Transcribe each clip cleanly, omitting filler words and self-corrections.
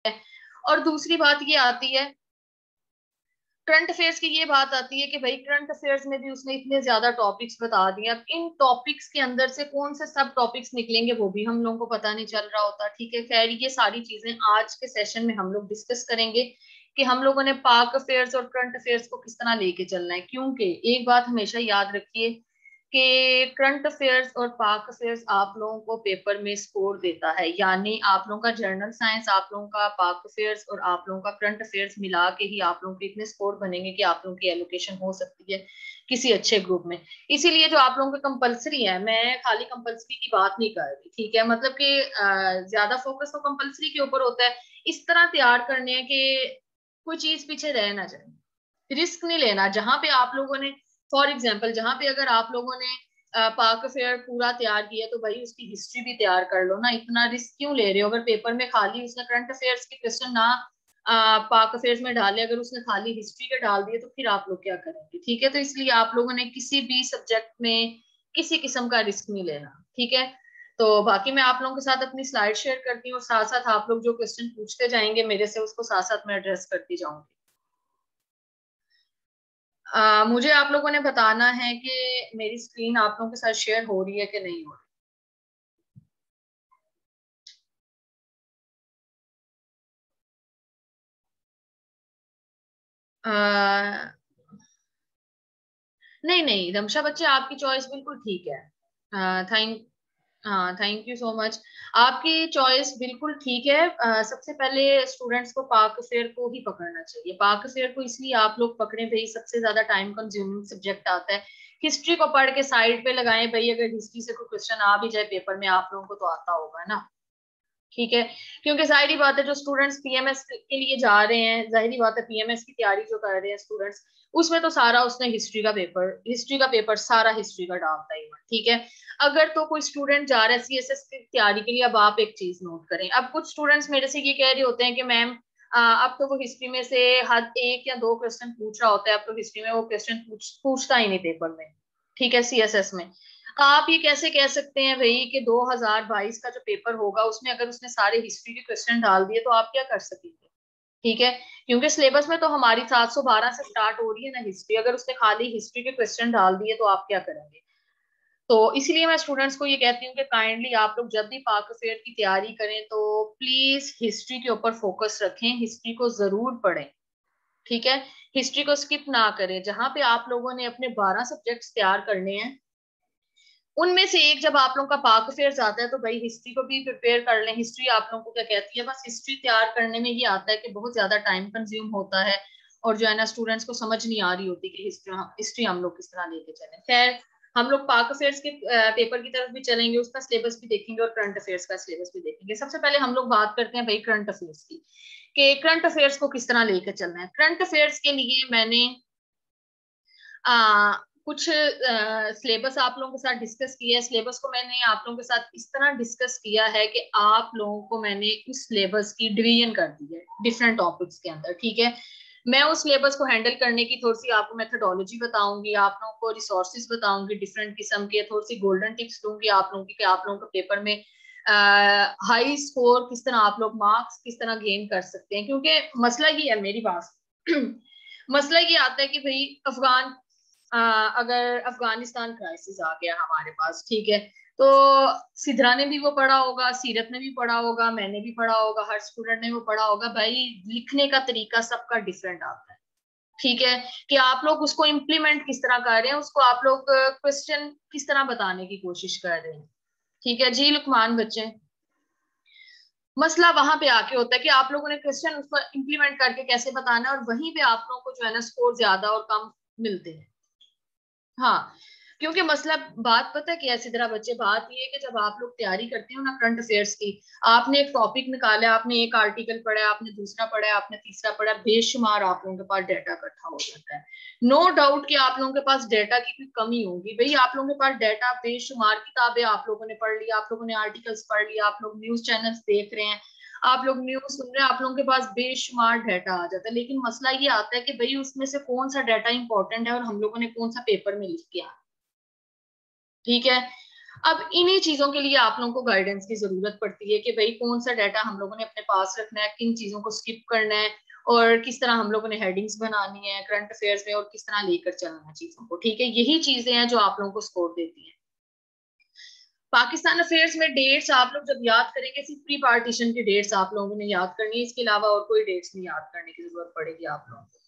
और दूसरी बात ये आती है करंट अफेयर्स की, ये बात आती है कि भाई करंट अफेयर्स में भी उसने इतने ज्यादा टॉपिक्स बता दिए, अब इन टॉपिक्स के अंदर से कौन से सब टॉपिक्स निकलेंगे वो भी हम लोगों को पता नहीं चल रहा होता। ठीक है, खैर ये सारी चीजें आज के सेशन में हम लोग डिस्कस करेंगे कि हम लोगों ने पाक अफेयर्स और करंट अफेयर्स को किस तरह लेके चलना है। क्योंकि एक बात हमेशा याद रखिए कि करंट अफेयर्स और पाक अफेयर्स आप लोगों को पेपर में स्कोर देता है, यानी आप लोगों का जनरल साइंस, आप लोगों का पाक अफेयर्स और आप लोगों का करंट अफेयर्स मिला के ही आप लोगों के इतने स्कोर बनेंगे कि आप लोगों की एलोकेशन हो सकती है किसी अच्छे ग्रुप में। इसीलिए जो आप लोगों के कंपलसरी है, मैं खाली कंपलसरी की बात नहीं कर रही, ठीक है, मतलब कि ज्यादा फोकस तो कंपलसरी के ऊपर होता है, इस तरह तैयार करने हैं कि कोई चीज पीछे रह ना जाए, रिस्क नहीं लेना। जहां पे आप लोगों ने फॉर एग्जाम्पल, जहां पे अगर आप लोगों ने पाक अफेयर पूरा तैयार किया तो भाई उसकी हिस्ट्री भी तैयार कर लो ना, इतना रिस्क क्यों ले रहे हो? अगर पेपर में खाली उसने करंट अफेयर्स के क्वेश्चन ना पाक अफेयर्स में डाले, अगर उसने खाली हिस्ट्री के डाल दिए तो फिर आप लोग क्या करेंगे? ठीक है, तो इसलिए आप लोगों ने किसी भी सब्जेक्ट में किसी किस्म का रिस्क नहीं लेना। ठीक है, तो बाकी मैं आप लोगों के साथ अपनी स्लाइड शेयर करती हूँ और साथ साथ आप लोग जो क्वेश्चन पूछते जाएंगे मेरे से उसको साथ साथ मैं एड्रेस करती जाऊंगी। मुझे आप लोगों ने बताना है कि मेरी स्क्रीन आप लोगों के साथ शेयर हो रही है कि नहीं हो रही। नहीं नहीं रमशा बच्चे, आपकी चॉइस बिल्कुल ठीक है। थैंक हाँ, थैंक यू सो मच। आपकी चॉइस बिल्कुल ठीक है। सबसे पहले स्टूडेंट्स को पाक फेयर को ही पकड़ना चाहिए। पाक फेयर को इसलिए आप लोग पकड़े भाई, सबसे ज्यादा टाइम कंज्यूमिंग सब्जेक्ट आता है। हिस्ट्री को पढ़ के साइड पे लगाएं भाई, अगर हिस्ट्री से कोई क्वेश्चन आ भी जाए पेपर में आप लोगों को तो आता होगा ना। ठीक है, क्योंकि जाहिर बात है जो स्टूडेंट्स पीएमएस के लिए जा रहे हैं, जाहिर बात है पीएमएस की तैयारी जो कर रहे हैं स्टूडेंट्स, उसमें तो सारा उसने हिस्ट्री का पेपर सारा हिस्ट्री का डालता ही है। ठीक है, अगर तो कोई स्टूडेंट जा रहा है सीएसएस की तैयारी के लिए, अब आप एक चीज नोट करें, अब कुछ स्टूडेंट्स मेरे से ये कह रहे होते हैं कि मैम अब तो वो हिस्ट्री में से हर एक या दो क्वेश्चन पूछ रहा होता है, अब तो हिस्ट्री में वो क्वेश्चन पूछता ही नहीं पेपर में। ठीक है, सीएसएस में आप ये कैसे कह सकते हैं भाई कि 2022 का जो पेपर होगा उसमें अगर उसने सारे हिस्ट्री के क्वेश्चन डाल दिए तो आप क्या कर सकेंगे? ठीक है, क्योंकि सिलेबस में तो हमारी 712 से स्टार्ट हो रही है ना हिस्ट्री, अगर उसने खाली हिस्ट्री के क्वेश्चन डाल दिए तो आप क्या करेंगे? तो इसलिए मैं स्टूडेंट्स को ये कहती हूँ कि काइंडली आप लोग जब भी पाक फेयर की तैयारी करें तो प्लीज हिस्ट्री के ऊपर फोकस रखें, हिस्ट्री को जरूर पढ़ें। ठीक है, हिस्ट्री को स्किप ना करें। जहां पे आप लोगों ने अपने 12 सब्जेक्ट्स तैयार करने हैं उनमें से एक जब आप लोगों का पाक अफेयर्स आता है तो भाई हिस्ट्री को भी प्रिपेयर कर लें। हिस्ट्री आप लोगों को क्या कहती है, बस हिस्ट्री तैयार करने में ये आता है कि बहुत ज्यादा टाइम कंज्यूम होता है और जो है ना स्टूडेंट्स को समझ नहीं आ रही होती कि हिस्ट्री हम लोग किस तरह लेके चले। खैर, हम लोग पाक अफेयर्स के पेपर की तरफ भी चलेंगे, उसका सिलेबस भी देखेंगे और करंट अफेयर्स का सिलेबस भी देखेंगे। सबसे पहले हम लोग बात करते हैं भाई करंट अफेयर्स की, कि करंट अफेयर्स को किस तरह लेकर चलना है। करंट अफेयर्स के लिए मैंने कुछ सिलेबस आप लोगों के साथ डिस्कस किया है। सिलेबस को मैंने आप लोगों के साथ इस तरह डिस्कस किया है कि आप लोगों को मैंने उस सिलेबस की डिवीजन कर दी है डिफरेंट टॉपिक्स के अंदर। ठीक है, मैं उस सिलेबस को हैंडल करने की थोड़ी सी आपको मेथोडोलॉजी बताऊंगी, आप लोगों को रिसोर्सेज बताऊंगी डिफरेंट किस्म के, थोड़ी सी गोल्डन टिप्स दूंगी आप लोगों की कि आप लोगों के पेपर में हाई स्कोर किस तरह, आप लोग मार्क्स किस तरह गेन कर सकते हैं। क्योंकि मसला ये है मेरी बात मसला ये आता है कि भाई अगर अफगानिस्तान क्राइसिस आ गया हमारे पास, ठीक है, तो सिद्धरा ने भी वो पढ़ा होगा, सीरत ने भी पढ़ा होगा, मैंने भी पढ़ा होगा, हर स्टूडेंट ने वो पढ़ा होगा भाई, लिखने का तरीका सबका डिफरेंट आता है। ठीक है, कि आप लोग उसको इम्प्लीमेंट किस तरह कर रहे हैं, उसको आप लोग क्वेश्चन किस तरह बताने की कोशिश कर रहे हैं। ठीक है जी लुकमान बच्चे, मसला वहां पे आके होता है कि आप लोगों ने क्वेश्चन उसको इम्प्लीमेंट करके कैसे बताना है, और वहीं पे आप लोगों को जो है ना स्कोर ज्यादा और कम मिलते हैं। हाँ, क्योंकि मसला बात पता है कि ऐसी तरह बच्चे, बात ये है कि जब आप लोग तैयारी करते हो ना करंट अफेयर्स की, आपने एक टॉपिक निकाला, आपने एक आर्टिकल पढ़ा है, आपने दूसरा पढ़ा है, आपने तीसरा पढ़ा है, बेशुमार आप लोगों के पास डाटा इकट्ठा हो जाता है। नो डाउट कि आप लोगों के पास डाटा की कोई कमी होगी भाई, आप लोगों के पास डाटा बेशुमार, किताबें आप लोगों ने पढ़ ली, आप लोगों ने आर्टिकल्स पढ़ लिया, आप लोग न्यूज चैनल्स देख रहे हैं, आप लोग न्यूज सुन रहे हैं, आप लोगों के पास बेशुमार डाटा आ जाता है। लेकिन मसला ये आता है कि भाई उसमें से कौन सा डाटा इंपॉर्टेंट है और हम लोगों ने कौन सा पेपर में लिख के आना। ठीक है, अब इन्हीं चीजों के लिए आप लोगों को गाइडेंस की जरूरत पड़ती है कि भाई कौन सा डाटा हम लोगों ने अपने पास रखना है, किन चीजों को स्किप करना है, और किस तरह हम लोगों ने हेडिंग्स बनानी है करंट अफेयर्स में, और किस तरह लेकर चलना है चीजों को। ठीक है, यही चीजें हैं जो आप लोगों को स्कोर देती हैं। पाकिस्तान अफेयर्स में डेट्स आप लोग जब याद करेंगे, सिर्फ प्री पार्टीशन की डेट्स आप लोगों ने याद करनी है, इसके अलावा और कोई डेट्स नहीं याद करने की जरूरत पड़ेगी आप लोगों को,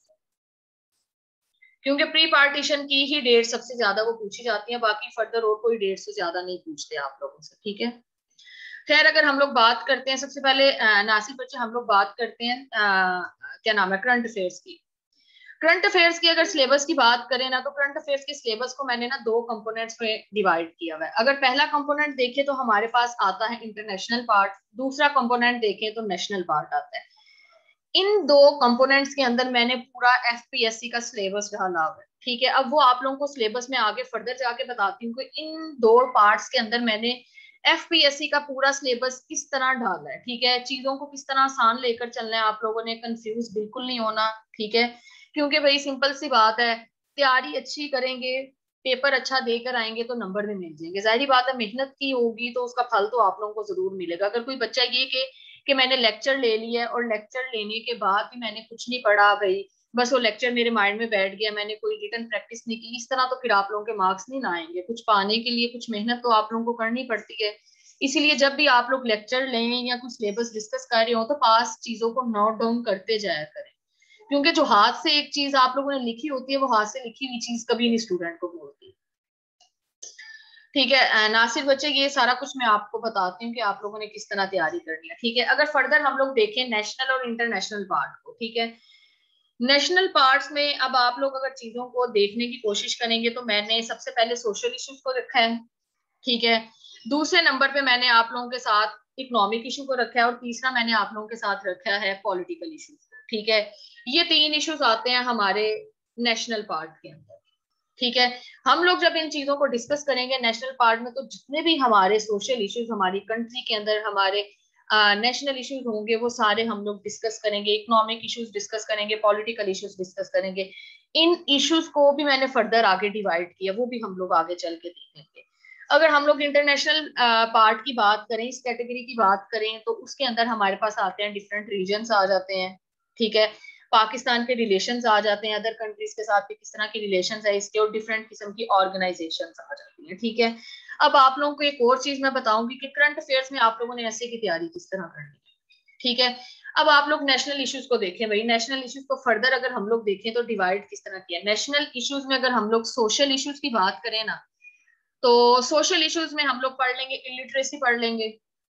क्योंकि प्री पार्टीशन की ही डेट सबसे ज्यादा वो पूछी जाती है, बाकी फर्दर और कोई डेट से ज्यादा नहीं पूछते आप लोगों से। ठीक है, खैर अगर हम लोग बात करते हैं सबसे पहले नासिर बच्चे, हम लोग बात करते हैं क्या नाम है, करंट अफेयर्स की। करंट अफेयर्स की अगर सिलेबस की बात करें ना, तो करंट अफेयर्स के सिलेबस को मैंने ना दो कंपोनेंट्स में डिवाइड किया हुआ है। अगर पहला कंपोनेंट देखें तो हमारे पास आता है इंटरनेशनल पार्ट, दूसरा कंपोनेंट देखें तो नेशनल पार्ट आता है। इन दो कंपोनेंट्स के अंदर मैंने पूरा एफपीएससी का सिलेबस डाला हुआ है। ठीक है, अब वो आप लोगों को सिलेबस में आगे फर्दर जाके बताती हूँ कि इन दो पार्ट्स के अंदर मैंने एफपीएससी का पूरा सिलेबस किस तरह डाला है। ठीक है, चीजों को किस तरह आसान लेकर चलना है, आप लोगों ने कंफ्यूज बिल्कुल नहीं होना। ठीक है, क्योंकि भाई सिंपल सी बात है, तैयारी अच्छी करेंगे, पेपर अच्छा देकर आएंगे तो नंबर भी मिल जाएंगे। जाहिर बात है, मेहनत की होगी तो उसका फल तो आप लोगों को जरूर मिलेगा। अगर कोई बच्चा ये कि मैंने लेक्चर ले लिया है और लेक्चर लेने के बाद भी मैंने कुछ नहीं पढ़ा भाई, बस वो लेक्चर मेरे माइंड में बैठ गया, मैंने कोई रिटन प्रैक्टिस नहीं की, इस तरह तो फिर आप लोगों के मार्क्स नहीं ना आएंगे। कुछ पाने के लिए कुछ मेहनत तो आप लोगों को करनी पड़ती है। इसीलिए जब भी आप लोग लेक्चर लें या कुछ सिलेबस डिस्कस कर रहे हो तो पास चीजों को नोट डाउन करते जाया करें, क्योंकि जो हाथ से एक चीज आप लोगों ने लिखी होती है, वो हाथ से लिखी हुई चीज कभी नहीं स्टूडेंट को बोलती। ठीक है नासिर बच्चे, ये सारा कुछ मैं आपको बताती हूँ कि आप लोगों ने किस तरह तैयारी करनी है। ठीक है, अगर फर्दर हम लोग देखें नेशनल और इंटरनेशनल पार्ट को, ठीक है, नेशनल पार्ट्स में अब आप लोग अगर चीजों को देखने की कोशिश करेंगे तो मैंने सबसे पहले सोशल इश्यूज को रखा है। ठीक है, दूसरे नंबर पे मैंने आप लोगों के साथ इकोनॉमिक इशू को रखा है, और तीसरा मैंने आप लोगों के साथ रखा है पॉलिटिकल इश्यूज को। ठीक है, ये तीन इश्यूज आते हैं हमारे नेशनल पार्ट के अंदर। ठीक है, हम लोग जब इन चीजों को डिस्कस करेंगे नेशनल पार्ट में, तो जितने भी हमारे सोशल इश्यूज हमारी कंट्री के अंदर हमारे नेशनल इश्यूज होंगे वो सारे हम लोग डिस्कस करेंगे, इकोनॉमिक इश्यूज डिस्कस करेंगे, पॉलिटिकल इश्यूज डिस्कस करेंगे। इन इश्यूज को भी मैंने फर्दर आगे डिवाइड किया, वो भी हम लोग आगे चल के देखेंगे। अगर हम लोग इंटरनेशनल पार्ट की बात करें, इस कैटेगरी की बात करें, तो उसके अंदर हमारे पास आते हैं डिफरेंट रीजन्स आ जाते हैं। ठीक है, पाकिस्तान के रिलेशंस आ जाते हैं, अदर कंट्रीज के साथ भी किस तरह के रिलेशंस है इसके, और डिफरेंट किस्म की ऑर्गेनाइजेशंस आ जाती हैं। ठीक है, अब आप लोगों को एक और चीज मैं बताऊंगी कि करंट अफेयर्स में आप लोगों ने ऐसे की तैयारी किस तरह करनी है। ठीक है, अब आप लोग नेशनल इश्यूज को देखें भाई, नेशनल इश्यूज को फर्दर अगर हम लोग देखें तो डिवाइड किस तरह किया नेशनल इश्यूज में। अगर हम लोग सोशल इश्यूज की बात करें ना, तो सोशल इश्यूज में हम लोग पढ़ लेंगे इलिटरेसी, पढ़ लेंगे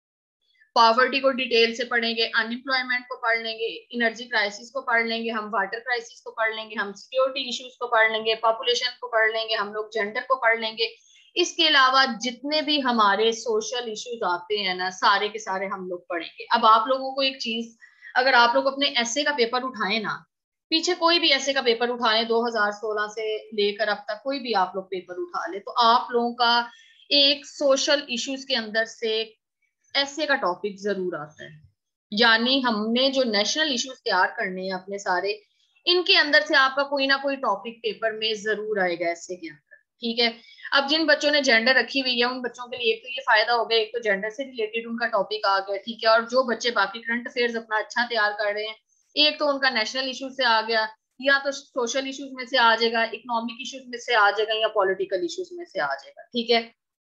पॉवर्टी को डिटेल से पढ़ेंगे, अनएम्प्लॉयमेंट को पढ़ लेंगे, इनर्जी क्राइसिस को पढ़ लेंगे, हम वाटर क्राइसिस को पढ़ लेंगे, हम सिक्योरिटी इश्यूज को पढ़ लेंगे, पॉपुलेशन को पढ़ लेंगे, हम लोग जेंडर को पढ़ लेंगे। इसके अलावा जितने भी हमारे सोशल इश्यूज आते हैं ना, सारे के सारे हम लोग पढ़ेंगे। अब आप लोगों को एक चीज, अगर आप लोग अपने ऐसे का पेपर उठाएं ना, पीछे कोई भी ऐसे का पेपर उठाएं 2016 से लेकर अब तक, कोई भी आप लोग पेपर उठा ले, तो आप लोगों का एक सोशल इश्यूज के अंदर से ऐसे का टॉपिक जरूर आता है। यानी हमने जो नेशनल इश्यूज तैयार करने हैं अपने सारे, इनके अंदर से आपका कोई ना कोई टॉपिक पेपर में जरूर आएगा ऐसे के अंदर। ठीक है, अब जिन बच्चों ने जेंडर रखी हुई है उन बच्चों के लिए एक तो ये फायदा हो गया, एक तो जेंडर से रिलेटेड उनका टॉपिक आ गया। ठीक है, और जो बच्चे बाकी करंट अफेयर्स अपना अच्छा तैयार कर रहे हैं, एक तो उनका नेशनल इश्यूज से आ गया, या तो सोशल इश्यूज में से आ जाएगा, इकोनॉमिक इश्यूज में से आ जाएगा, या पॉलिटिकल इश्यूज में से आ जाएगा। ठीक है,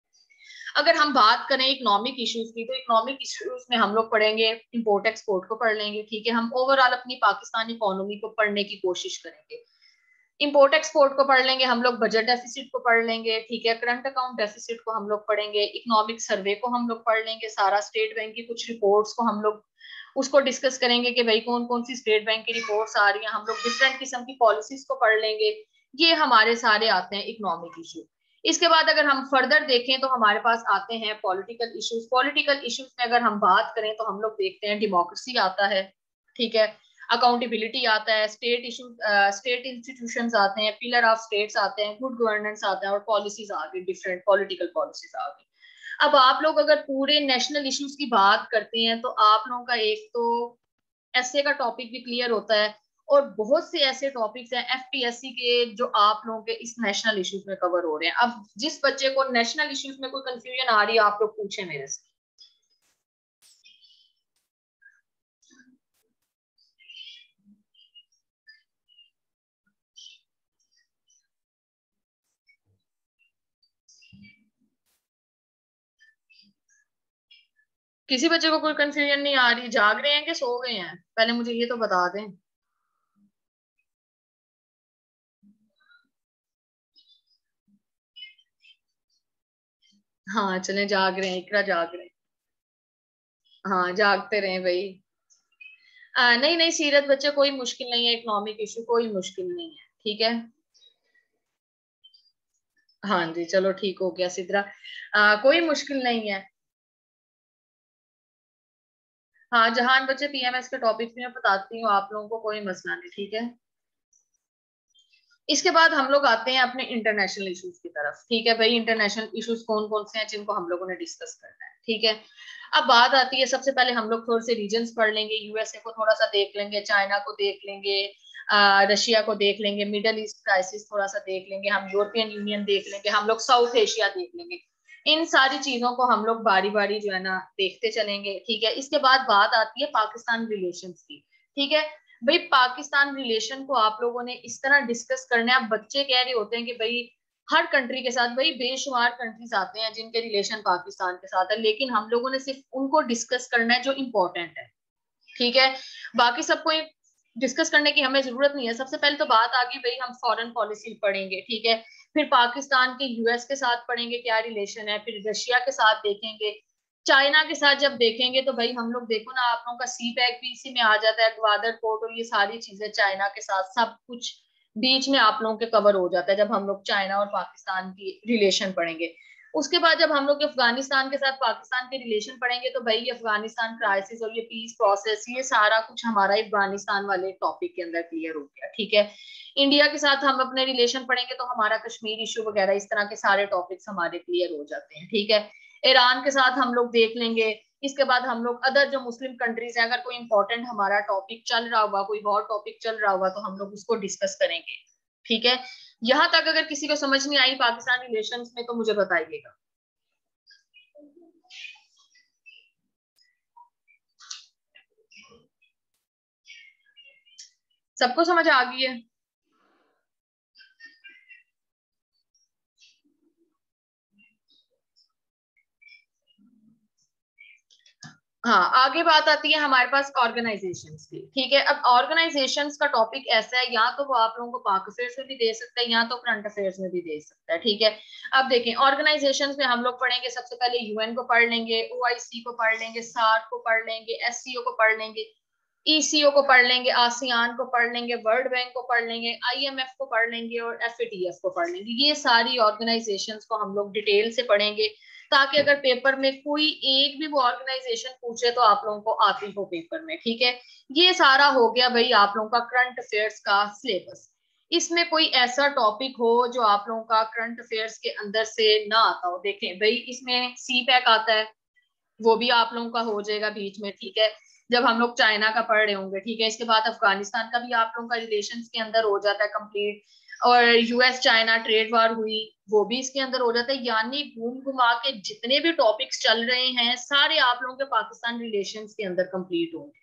अगर हम बात करें इकोनॉमिक इश्यूज की, तो इकोनॉमिक इश्यूज में हम लोग पढ़ेंगे इंपोर्ट एक्सपोर्ट को पढ़ लेंगे। ठीक है, हम ओवरऑल अपनी पाकिस्तानी इकोनॉमी को पढ़ने की कोशिश करेंगे, इंपोर्ट एक्सपोर्ट को पढ़ लेंगे, हम लोग बजट डेफिसिट को पढ़ लेंगे। ठीक है, करंट अकाउंट डेफिसिट को हम लोग पढ़ेंगे, इकोनॉमिक सर्वे को हम लोग पढ़ लेंगे, सारा स्टेट बैंक की कुछ रिपोर्ट्स को हम लोग उसको डिस्कस करेंगे कि भाई कौन कौन सी स्टेट बैंक की रिपोर्ट्स आ रही हैं, हम लोग डिफरेंट किस्म की पॉलिसीज को पढ़ लेंगे। ये हमारे सारे आते हैं इकोनॉमिक इशू। इसके बाद अगर हम फर्दर देखें तो हमारे पास आते हैं पॉलिटिकल इश्यूज। पॉलिटिकल इश्यूज में अगर हम बात करें तो हम लोग देखते हैं डेमोक्रेसी आता है। ठीक है, अकाउंटेबिलिटी आता है, स्टेट इशू, स्टेट इंस्टीट्यूशंस आते हैं, पिलर ऑफ स्टेट्स आते हैं, गुड गवर्नेंस आता है, और पॉलिसीज आ गई, डिफरेंट पॉलिटिकल पॉलिसीज आ गई। अब आप लोग अगर पूरे नेशनल इश्यूज की बात करते हैं तो आप लोगों का एक तो ऐसे का टॉपिक भी क्लियर होता है, और बहुत से ऐसे टॉपिक्स हैं एफपीएससी के जो आप लोगों के इस नेशनल इश्यूज में कवर हो रहे हैं। अब जिस बच्चे को नेशनल इश्यूज में कोई कंफ्यूजन आ रही है आप लोग पूछे मेरे से। किसी बच्चे को कोई कंफ्यूजन नहीं आ रही? जाग रहे हैं कि सो गए हैं? पहले मुझे ये तो बता दें। हाँ चले, जाग रहे हैं, इकरा जाग रहे हैं। हाँ जागते रहे भाई। नहीं नहीं सीरत बच्चे, कोई मुश्किल नहीं है, इकोनॉमिक इशू कोई मुश्किल नहीं है, ठीक है। हाँ जी चलो ठीक हो गया सिद्रा। कोई मुश्किल नहीं है। हाँ जहान बच्चे पीएमएस के टॉपिक में मैं बताती हूँ आप लोगों को, कोई मसला नहीं, ठीक है। इसके बाद हम लोग आते हैं अपने इंटरनेशनल इश्यूज की तरफ, ठीक है भाई। इंटरनेशनल इश्यूज कौन कौन से हैं जिनको हम लोगों ने डिस्कस करना है, ठीक है। अब बात आती है, सबसे पहले हम लोग थोड़े से रीजन्स पढ़ लेंगे, यूएसए को थोड़ा सा देख लेंगे, चाइना को देख लेंगे, रशिया को देख लेंगे, मिडल ईस्ट क्राइसिस थोड़ा सा देख लेंगे, हम यूरोपियन यूनियन देख लेंगे, हम लोग साउथ एशिया देख लेंगे। इन सारी चीजों को हम लोग बारी बारी जो है ना देखते चलेंगे, ठीक है। इसके बाद बात आती है पाकिस्तान रिलेशंस की, ठीक है। भाई पाकिस्तान रिलेशन को आप लोगों ने इस तरह डिस्कस करना है। अब बच्चे कह रहे होते हैं कि भाई हर कंट्री के साथ, भाई बेशुमार कंट्रीज आते हैं जिनके रिलेशन पाकिस्तान के साथ है, लेकिन हम लोगों ने सिर्फ उनको डिस्कस करना है जो इंपॉर्टेंट है, ठीक है। बाकी सबको डिस्कस करने की हमें जरूरत नहीं है। सबसे पहले तो बात आ गई भाई, हम फॉरेन पॉलिसी पढ़ेंगे, ठीक है। फिर पाकिस्तान के यूएस के साथ पढ़ेंगे क्या रिलेशन है, फिर रशिया के साथ देखेंगे, चाइना के साथ जब देखेंगे तो भाई हम लोग देखो ना, आप लोगों का सी पैक भी इसी में आ जाता है, ग्वादर पोर्ट और ये सारी चीजें चाइना के साथ सब कुछ बीच में आप लोगों के कवर हो जाता है जब हम लोग चाइना और पाकिस्तान की रिलेशन पढ़ेंगे। उसके बाद जब हम लोग अफगानिस्तान के साथ पाकिस्तान के रिलेशन पढ़ेंगे तो भाई ये अफगानिस्तान क्राइसिस और ये पीस प्रोसेस ये सारा कुछ हमारा अफगानिस्तान वाले टॉपिक के अंदर क्लियर हो गया, ठीक है। इंडिया के साथ हम अपने रिलेशन पढ़ेंगे तो हमारा कश्मीर इशू वगैरह इस तरह के सारे टॉपिक्स हमारे क्लियर हो जाते हैं, ठीक है। ईरान के साथ हम लोग देख लेंगे। इसके बाद हम लोग अदर जो मुस्लिम कंट्रीज हैं, अगर कोई इंपॉर्टेंट हमारा टॉपिक चल रहा हुआ, कोई और टॉपिक चल रहा हुआ, तो हम लोग उसको डिस्कस करेंगे, ठीक है। यहां तक अगर किसी को समझ नहीं आई पाकिस्तान रिलेशंस में तो मुझे बताइएगा। सबको समझ आ गई है? हाँ आगे बात आती है हमारे पास ऑर्गेनाइजेशंस की, ठीक है। अब ऑर्गेनाइजेशंस का टॉपिक ऐसा है, या तो वो आप लोगों को पाक अफेयर्स में भी दे सकता है या तो करंट अफेयर्स में भी दे सकता है, ठीक है। अब देखें ऑर्गेनाइजेशंस में हम लोग पढ़ेंगे, सबसे पहले यूएन को पढ़ लेंगे, ओआईसी को पढ़ लेंगे, सार्क को पढ़ लेंगे, एससीओ को पढ़ लेंगे, ईसीओ को पढ़ लेंगे, आसियान को पढ़ लेंगे, वर्ल्ड बैंक को पढ़ लेंगे, आईएमएफ को पढ़ लेंगे और एफएटीएफ को पढ़ लेंगे। ये सारी ऑर्गेनाइजेशंस को हम लोग डिटेल से पढ़ेंगे, ताकि अगर पेपर में कोई एक भी वो ऑर्गेनाइजेशन पूछे तो आप लोगों को आती हो पेपर में, ठीक है। ये सारा हो गया भाई आप लोगों का करंट अफेयर्स का सिलेबस। इसमें कोई ऐसा टॉपिक हो जो आप लोगों का करंट अफेयर्स के अंदर से ना आता हो? देखें भाई इसमें सी पैक आता है, वो भी आप लोगों का हो जाएगा बीच में, ठीक है, जब हम लोग चाइना का पढ़ रहे होंगे, ठीक है। इसके बाद अफगानिस्तान का भी आप लोगों का रिलेशन के अंदर हो जाता है कंप्लीट, और यूएस चाइना ट्रेड वार हुई वो भी इसके अंदर हो जाता है। यानी घूम घुमा के जितने भी टॉपिक्स चल रहे हैं सारे आप लोगों के पाकिस्तान रिलेशंस के अंदर कंप्लीट होंगे,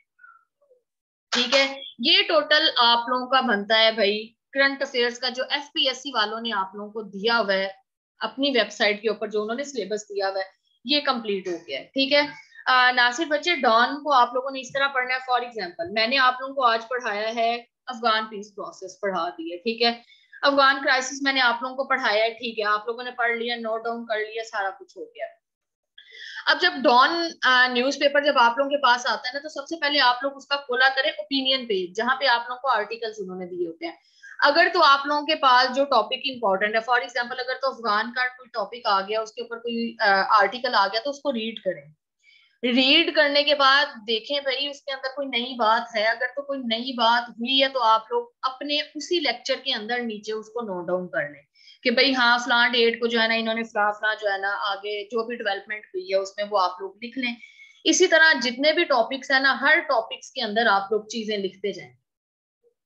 ठीक है। ये टोटल आप लोगों का बनता है भाई करंट अफेयर्स का, जो एफपीएससी वालों ने आप लोगों को दिया हुआ है अपनी वेबसाइट के ऊपर, जो उन्होंने सिलेबस दिया हुआ है ये कंप्लीट हो गया है, ठीक है। नासिर बच्चे डॉन को आप लोगों ने इस तरह पढ़ना है, फॉर एग्जांपल मैंने आप लोगों को आज पढ़ाया है अफगान पीस प्रोसेस पढ़ा दी है, ठीक है। अफगान क्राइसिस मैंने आप लोगों को पढ़ाया है, ठीक है, आप लोगों ने पढ़ लिया, नोट डाउन कर लिया, सारा कुछ हो गया। अब जब डॉन न्यूज़पेपर जब आप लोगों के पास आता है ना, तो सबसे पहले आप लोग उसका खोला करें ओपिनियन पेज, जहां पे आप लोगों को आर्टिकल्स उन्होंने दिए होते हैं। अगर तो आप लोगों के पास जो टॉपिक इंपॉर्टेंट है, फॉर एग्जांपल अगर तो अफगान का कोई टॉपिक आ गया, उसके ऊपर कोई आर्टिकल आ गया, तो उसको रीड करें। रीड करने के बाद देखें भाई उसके अंदर कोई नई बात है, अगर तो कोई नई बात हुई है तो आप लोग अपने उसी लेक्चर के अंदर नीचे उसको नोट डाउन कर लें कि भाई हाँ फलां डेट को जो है ना इन्होंने फलां फलां जो है ना आगे जो भी डेवलपमेंट हुई है उसमें वो आप लोग लिख लें। इसी तरह जितने भी टॉपिक्स है ना, हर टॉपिक्स के अंदर आप लोग चीजें लिखते जाएं,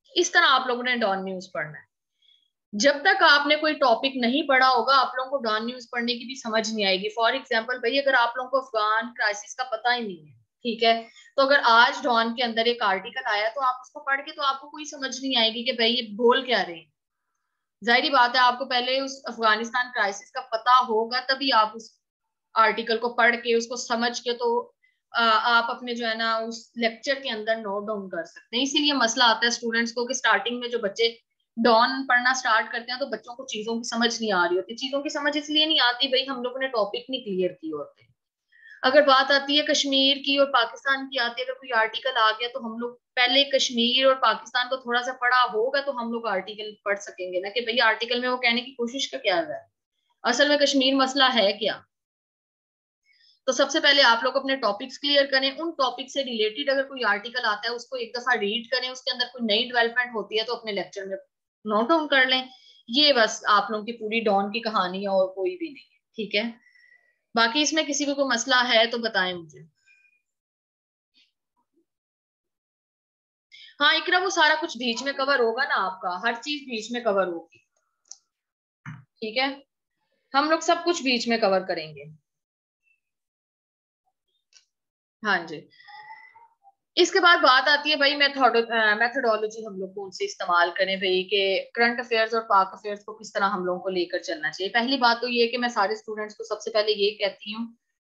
इस तरह आप लोगों ने डॉन न्यूज पढ़ना है। जब तक आपने कोई टॉपिक नहीं पढ़ा होगा आप लोगों को डॉन न्यूज पढ़ने की भी समझ नहीं आएगी। फॉर एग्जाम्पल भाई, अगर आप लोगों को अफगान क्राइसिस का पता ही नहीं है, ठीक है, तो अगर आज डॉन के अंदर एक आर्टिकल आया तो आप उसको पढ़ के तो आपको कोई समझ नहीं आएगी कि भाई ये बोल क्या रहे हैं। जाहिर बात है, आपको पहले उस अफगानिस्तान क्राइसिस का पता होगा तभी आप उस आर्टिकल को पढ़ के उसको समझ के तो आप अपने जो है ना उस लेक्चर के अंदर नोट डाउन कर सकते हैं। इसीलिए मसला आता है स्टूडेंट्स को कि स्टार्टिंग में जो बच्चे डॉन पढ़ना स्टार्ट करते हैं तो बच्चों को चीजों की समझ नहीं आ रही होती। चीजों की समझ इसलिए नहीं आती भाई हम लोगों ने टॉपिक नहीं क्लियर किए होते। अगर बात आती है कश्मीर की और पाकिस्तान की आती है, अगर कोई आर्टिकल आ गया तो हम लोग पहले कश्मीर और पाकिस्तान को थोड़ा सा पढ़ा होगा तो हम लोग आर्टिकल पढ़ सकेंगे ना कि भैया आर्टिकल में वो कहने की कोशिश का क्या है, असल में कश्मीर मसला है क्या। तो सबसे पहले आप लोग अपने टॉपिक्स क्लियर करें, उन टॉपिक से रिलेटेड अगर कोई आर्टिकल आता है उसको एक दफा रीड करें, उसके अंदर कोई नई डेवलपमेंट होती है तो अपने लेक्चर में नोट डाउन कर लें। ये बस आप लोगों की पूरी डॉन की कहानी है और कोई भी नहीं है, ठीक है। बाकी इसमें किसी को कोई मसला है तो बताएं मुझे। हाँ इकरा, वो सारा कुछ बीच में कवर होगा ना, आपका हर चीज बीच में कवर होगी, ठीक है। हम लोग सब कुछ बीच में कवर करेंगे। हाँ जी। इसके बाद बात आती है भाई मेथोडोलॉजी हम लोग कौन सी इस्तेमाल करें भाई, कि करंट अफेयर्स और पाक अफेयर्स को किस तरह हम लोगों को लेकर चलना चाहिए। पहली बात तो ये है कि मैं सारे स्टूडेंट्स को सबसे पहले ये कहती हूँ,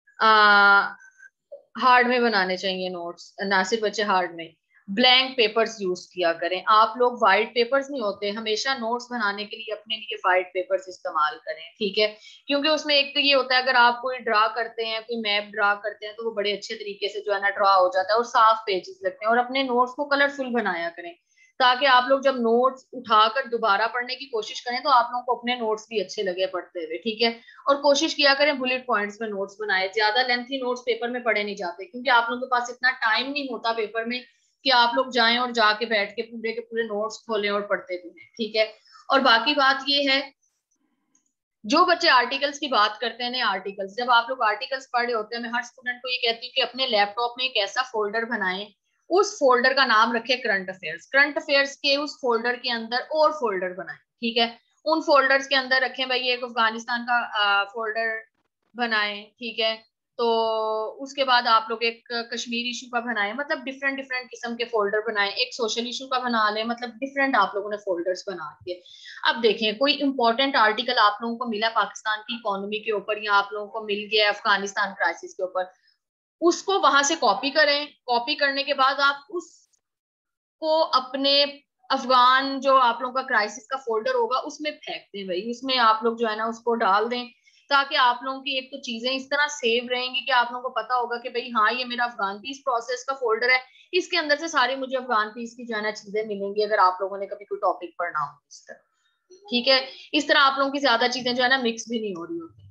हार्ड में बनाने चाहिए नोट्स, ना सिर्फ बच्चे हार्ड में, ब्लैंक पेपर्स यूज किया करें। आप लोग वाइट पेपर्स नहीं होते, हमेशा नोट्स बनाने के लिए अपने लिए वाइट पेपर्स इस्तेमाल करें, ठीक है। क्योंकि उसमें एक तो ये होता है, अगर आप कोई ड्रा करते हैं, कोई मैप ड्रा करते हैं तो वो बड़े अच्छे तरीके से जो है ना ड्रा हो जाता है और साफ पेजेस लगते हैं। और अपने नोट्स को कलरफुल बनाया करें ताकि आप लोग जब नोट्स उठाकर दोबारा पढ़ने की कोशिश करें तो आप लोगों को अपने नोट्स भी अच्छे लगे पढ़ते हुए, ठीक है। और कोशिश किया करें बुलेट पॉइंट्स में नोट्स बनाए, ज्यादा लेंथी नोट्स पेपर में पढ़े नहीं जाते क्योंकि आप लोगों के पास इतना टाइम नहीं होता पेपर में कि आप लोग जाएं और जाके बैठ के पूरे नोट्स खोलें और पढ़ते भी हैं, ठीक है। और बाकी बात ये है, जो बच्चे आर्टिकल्स की बात करते हैं ना, आर्टिकल्स जब आप लोग आर्टिकल्स पढ़ रहे होते हैं, मैं हर स्टूडेंट को ये कहती हूँ कि अपने लैपटॉप में एक ऐसा फोल्डर बनाएं, उस फोल्डर का नाम रखे करंट अफेयर्स। करंट अफेयर्स के उस फोल्डर के अंदर और फोल्डर बनाएं, ठीक है। उन फोल्डर्स के अंदर रखें भाई, एक अफगानिस्तान का फोल्डर बनाएं, ठीक है। तो उसके बाद आप लोग एक कश्मीर इशू का बनाएं, मतलब डिफरेंट डिफरेंट किस्म के फोल्डर बनाएं। एक सोशल इशू का बना लें, मतलब डिफरेंट आप लोगों ने फोल्डर्स बना के। अब देखें, कोई इंपॉर्टेंट आर्टिकल आप लोगों को मिला पाकिस्तान की इकोनॉमी के ऊपर या आप लोगों को मिल गया अफगानिस्तान क्राइसिस के ऊपर, उसको वहां से कॉपी करें। कॉपी करने के बाद आप उसको अपने अफगान जो आप लोगों का क्राइसिस का फोल्डर होगा उसमें फेंक दें भाई, उसमें आप लोग जो है ना उसको डाल दें, ताकि आप लोगों की एक तो चीजें इस तरह सेव रहेंगी कि आप लोगों को पता होगा कि भाई हाँ ये मेरा अफगान पीस प्रोसेस का फोल्डर है, इसके अंदर से सारी मुझे अफगान पीस की जो है ना चीजें मिलेंगी अगर आप लोगों ने कभी कोई टॉपिक पढ़ना हो इस तरह, ठीक है। इस तरह आप लोगों की ज्यादा चीजें जो है ना मिक्स भी नहीं हो रही होती,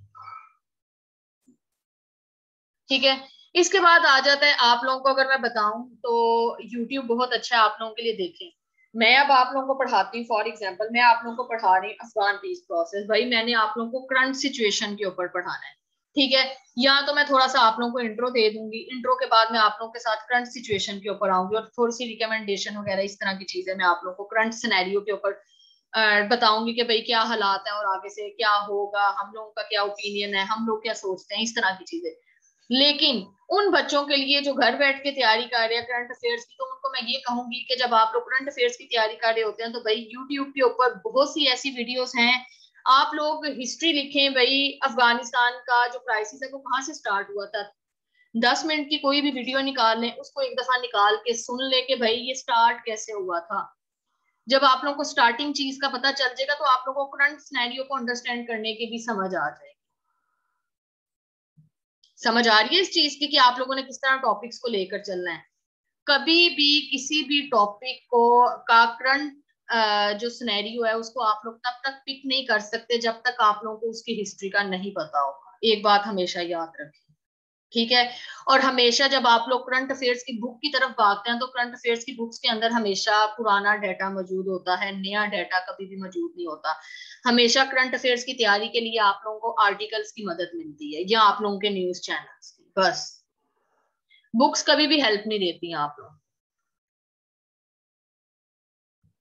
ठीक है। इसके बाद आ जाता है आप लोगों को, अगर मैं बताऊं तो यूट्यूब बहुत अच्छा है आप लोगों के लिए, देखें। मैं अब आप लोगों को पढ़ाती हूँ, फॉर एग्जांपल मैं आप लोगों को पढ़ा रही हूँ अफगान पीस प्रोसेस, भाई मैंने आप लोगों को करंट सिचुएशन के ऊपर पढ़ाना है, ठीक है। या तो मैं थोड़ा सा आप लोगों को इंट्रो दे दूंगी, इंट्रो के बाद मैं आप लोगों के साथ करंट सिचुएशन के ऊपर आऊंगी और थोड़ी सी रिकमेंडेशन वगैरह इस तरह की चीजें मैं आप लोगों को करंट सिनेरियो के ऊपर बताऊंगी कि भाई क्या हालात है और आगे से क्या होगा, हम लोगों का क्या ओपिनियन है, हम लोग क्या सोचते हैं, इस तरह की चीजें। लेकिन उन बच्चों के लिए जो घर बैठ के तैयारी कर रहे हैं करंट अफेयर्स की, तो उनको मैं ये कहूंगी कि जब आप लोग करंट अफेयर्स की तैयारी कर रहे होते हैं तो भाई यूट्यूब के ऊपर बहुत सी ऐसी वीडियोस हैं, आप लोग हिस्ट्री लिखें भाई, अफगानिस्तान का जो क्राइसिस है वो कहाँ से स्टार्ट हुआ था, 10 मिनट की कोई भी वीडियो निकाल लें, उसको एक दफा निकाल के सुन ले कि भाई ये स्टार्ट कैसे हुआ था। जब आप लोगों को स्टार्टिंग चीज का पता चल जाएगा तो आप लोगों को करंट सिनेरियो को अंडरस्टैंड करने की भी समझ आ जाएगी। समझ आ रही है इस चीज की कि आप लोगों ने किस तरह टॉपिक्स को लेकर चलना है। कभी भी किसी भी टॉपिक को का करंट जो सिनेरियो है उसको आप लोग तब तक पिक नहीं कर सकते जब तक आप लोगों को उसकी हिस्ट्री का नहीं पता होगा, एक बात हमेशा याद रखें, ठीक है। और हमेशा जब आप लोग करंट अफेयर्स की बुक की तरफ भागते हैं तो करंट अफेयर्स की बुक्स के अंदर हमेशा पुराना डाटा मौजूद होता है, नया डाटा कभी भी मौजूद नहीं होता। हमेशा करंट अफेयर्स की तैयारी के लिए आप लोगों को आर्टिकल्स की मदद मिलती है या आप लोगों के न्यूज चैनल्स की, बस। बुक्स कभी भी हेल्प नहीं देती हैं आप लोग।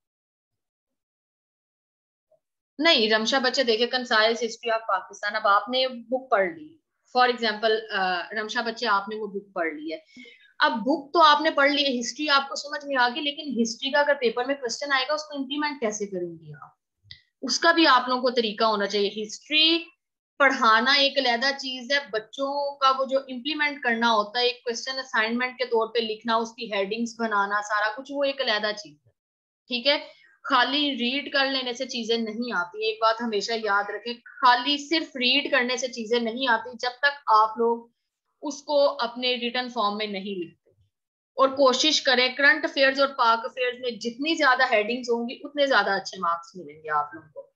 नहीं रमशा बच्चे देखे कंसाइज हिस्ट्री ऑफ पाकिस्तान, अब आपने बुक पढ़ ली फॉर एग्जाम्पल, रमशा बच्चे आपने वो बुक पढ़ ली है। अब बुक तो आपने पढ़ ली है, हिस्ट्री आपको समझ में आ गई, लेकिन हिस्ट्री का अगर पेपर में क्वेश्चन आएगा उसको इम्प्लीमेंट कैसे करेंगी आप, उसका भी आप लोगों को तरीका होना चाहिए। हिस्ट्री पढ़ाना एक अलहदा चीज है, बच्चों का वो जो इम्प्लीमेंट करना होता है एक क्वेश्चन असाइनमेंट के तौर पे लिखना, उसकी हेडिंग्स बनाना, सारा कुछ वो एक अलहदा चीज है। ठीक है, खाली रीड कर लेने से चीजें नहीं आती, एक बात हमेशा याद रखें, खाली सिर्फ रीड करने से चीजें नहीं आती जब तक आप लोग उसको अपने रिटर्न फॉर्म में नहीं लिखते। और कोशिश करें करंट अफेयर्स और पाक अफेयर्स में जितनी ज्यादा हेडिंग्स होंगी उतने ज्यादा अच्छे मार्क्स मिलेंगे आप लोगों को।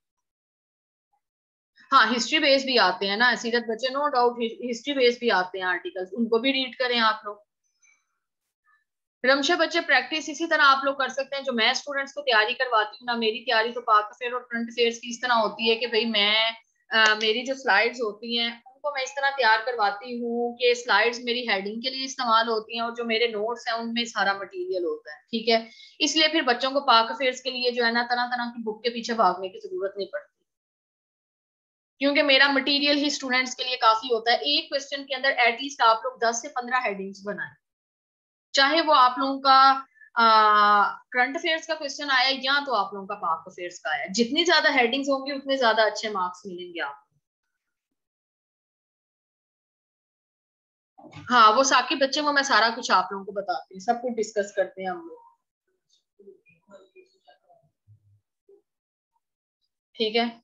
हाँ हिस्ट्री बेस भी आते हैं ना सीरत बच्चे, नो डाउट हिस्ट्री बेस भी आते हैं आर्टिकल्स, उनको भी रीड करें आप लोग। रमशा बच्चे प्रैक्टिस इसी तरह आप लोग कर सकते हैं, जो मैं स्टूडेंट्स को तैयारी करवाती हूँ ना, मेरी तैयारी तो पाक अफेयर और करंट अफेयर्स की इस तरह होती है कि भाई मैं मेरी जो स्लाइड्स होती हैं उनको मैं इस तरह तैयार करवाती हूँ कि स्लाइड्स मेरी हेडिंग के लिए इस्तेमाल होती हैं और जो मेरे नोट्स हैं उनमें सारा मटेरियल होता है। ठीक है, इसलिए फिर बच्चों को पाक अफेयर्स के लिए जो है ना तरह तरह की बुक के पीछे भागने की जरूरत नहीं पड़ती, क्योंकि मेरा मटेरियल ही स्टूडेंट्स के लिए काफी होता है। एक क्वेश्चन के अंदर एटलीस्ट आप लोग 10 से 15 हेडिंग्स बनाएं, चाहे वो आप लोगों का करंट अफेयर्स का क्वेश्चन आया या तो आप लोगों का पाक अफेयर्स का आया, जितनी ज्यादा हेडिंग्स होंगी उतने ज्यादा अच्छे मार्क्स मिलेंगे आप। हाँ वो साकिब बच्चे, वो मैं सारा कुछ आप लोगों को बताती हूँ, सब कुछ डिस्कस करते हैं हम लोग। ठीक है,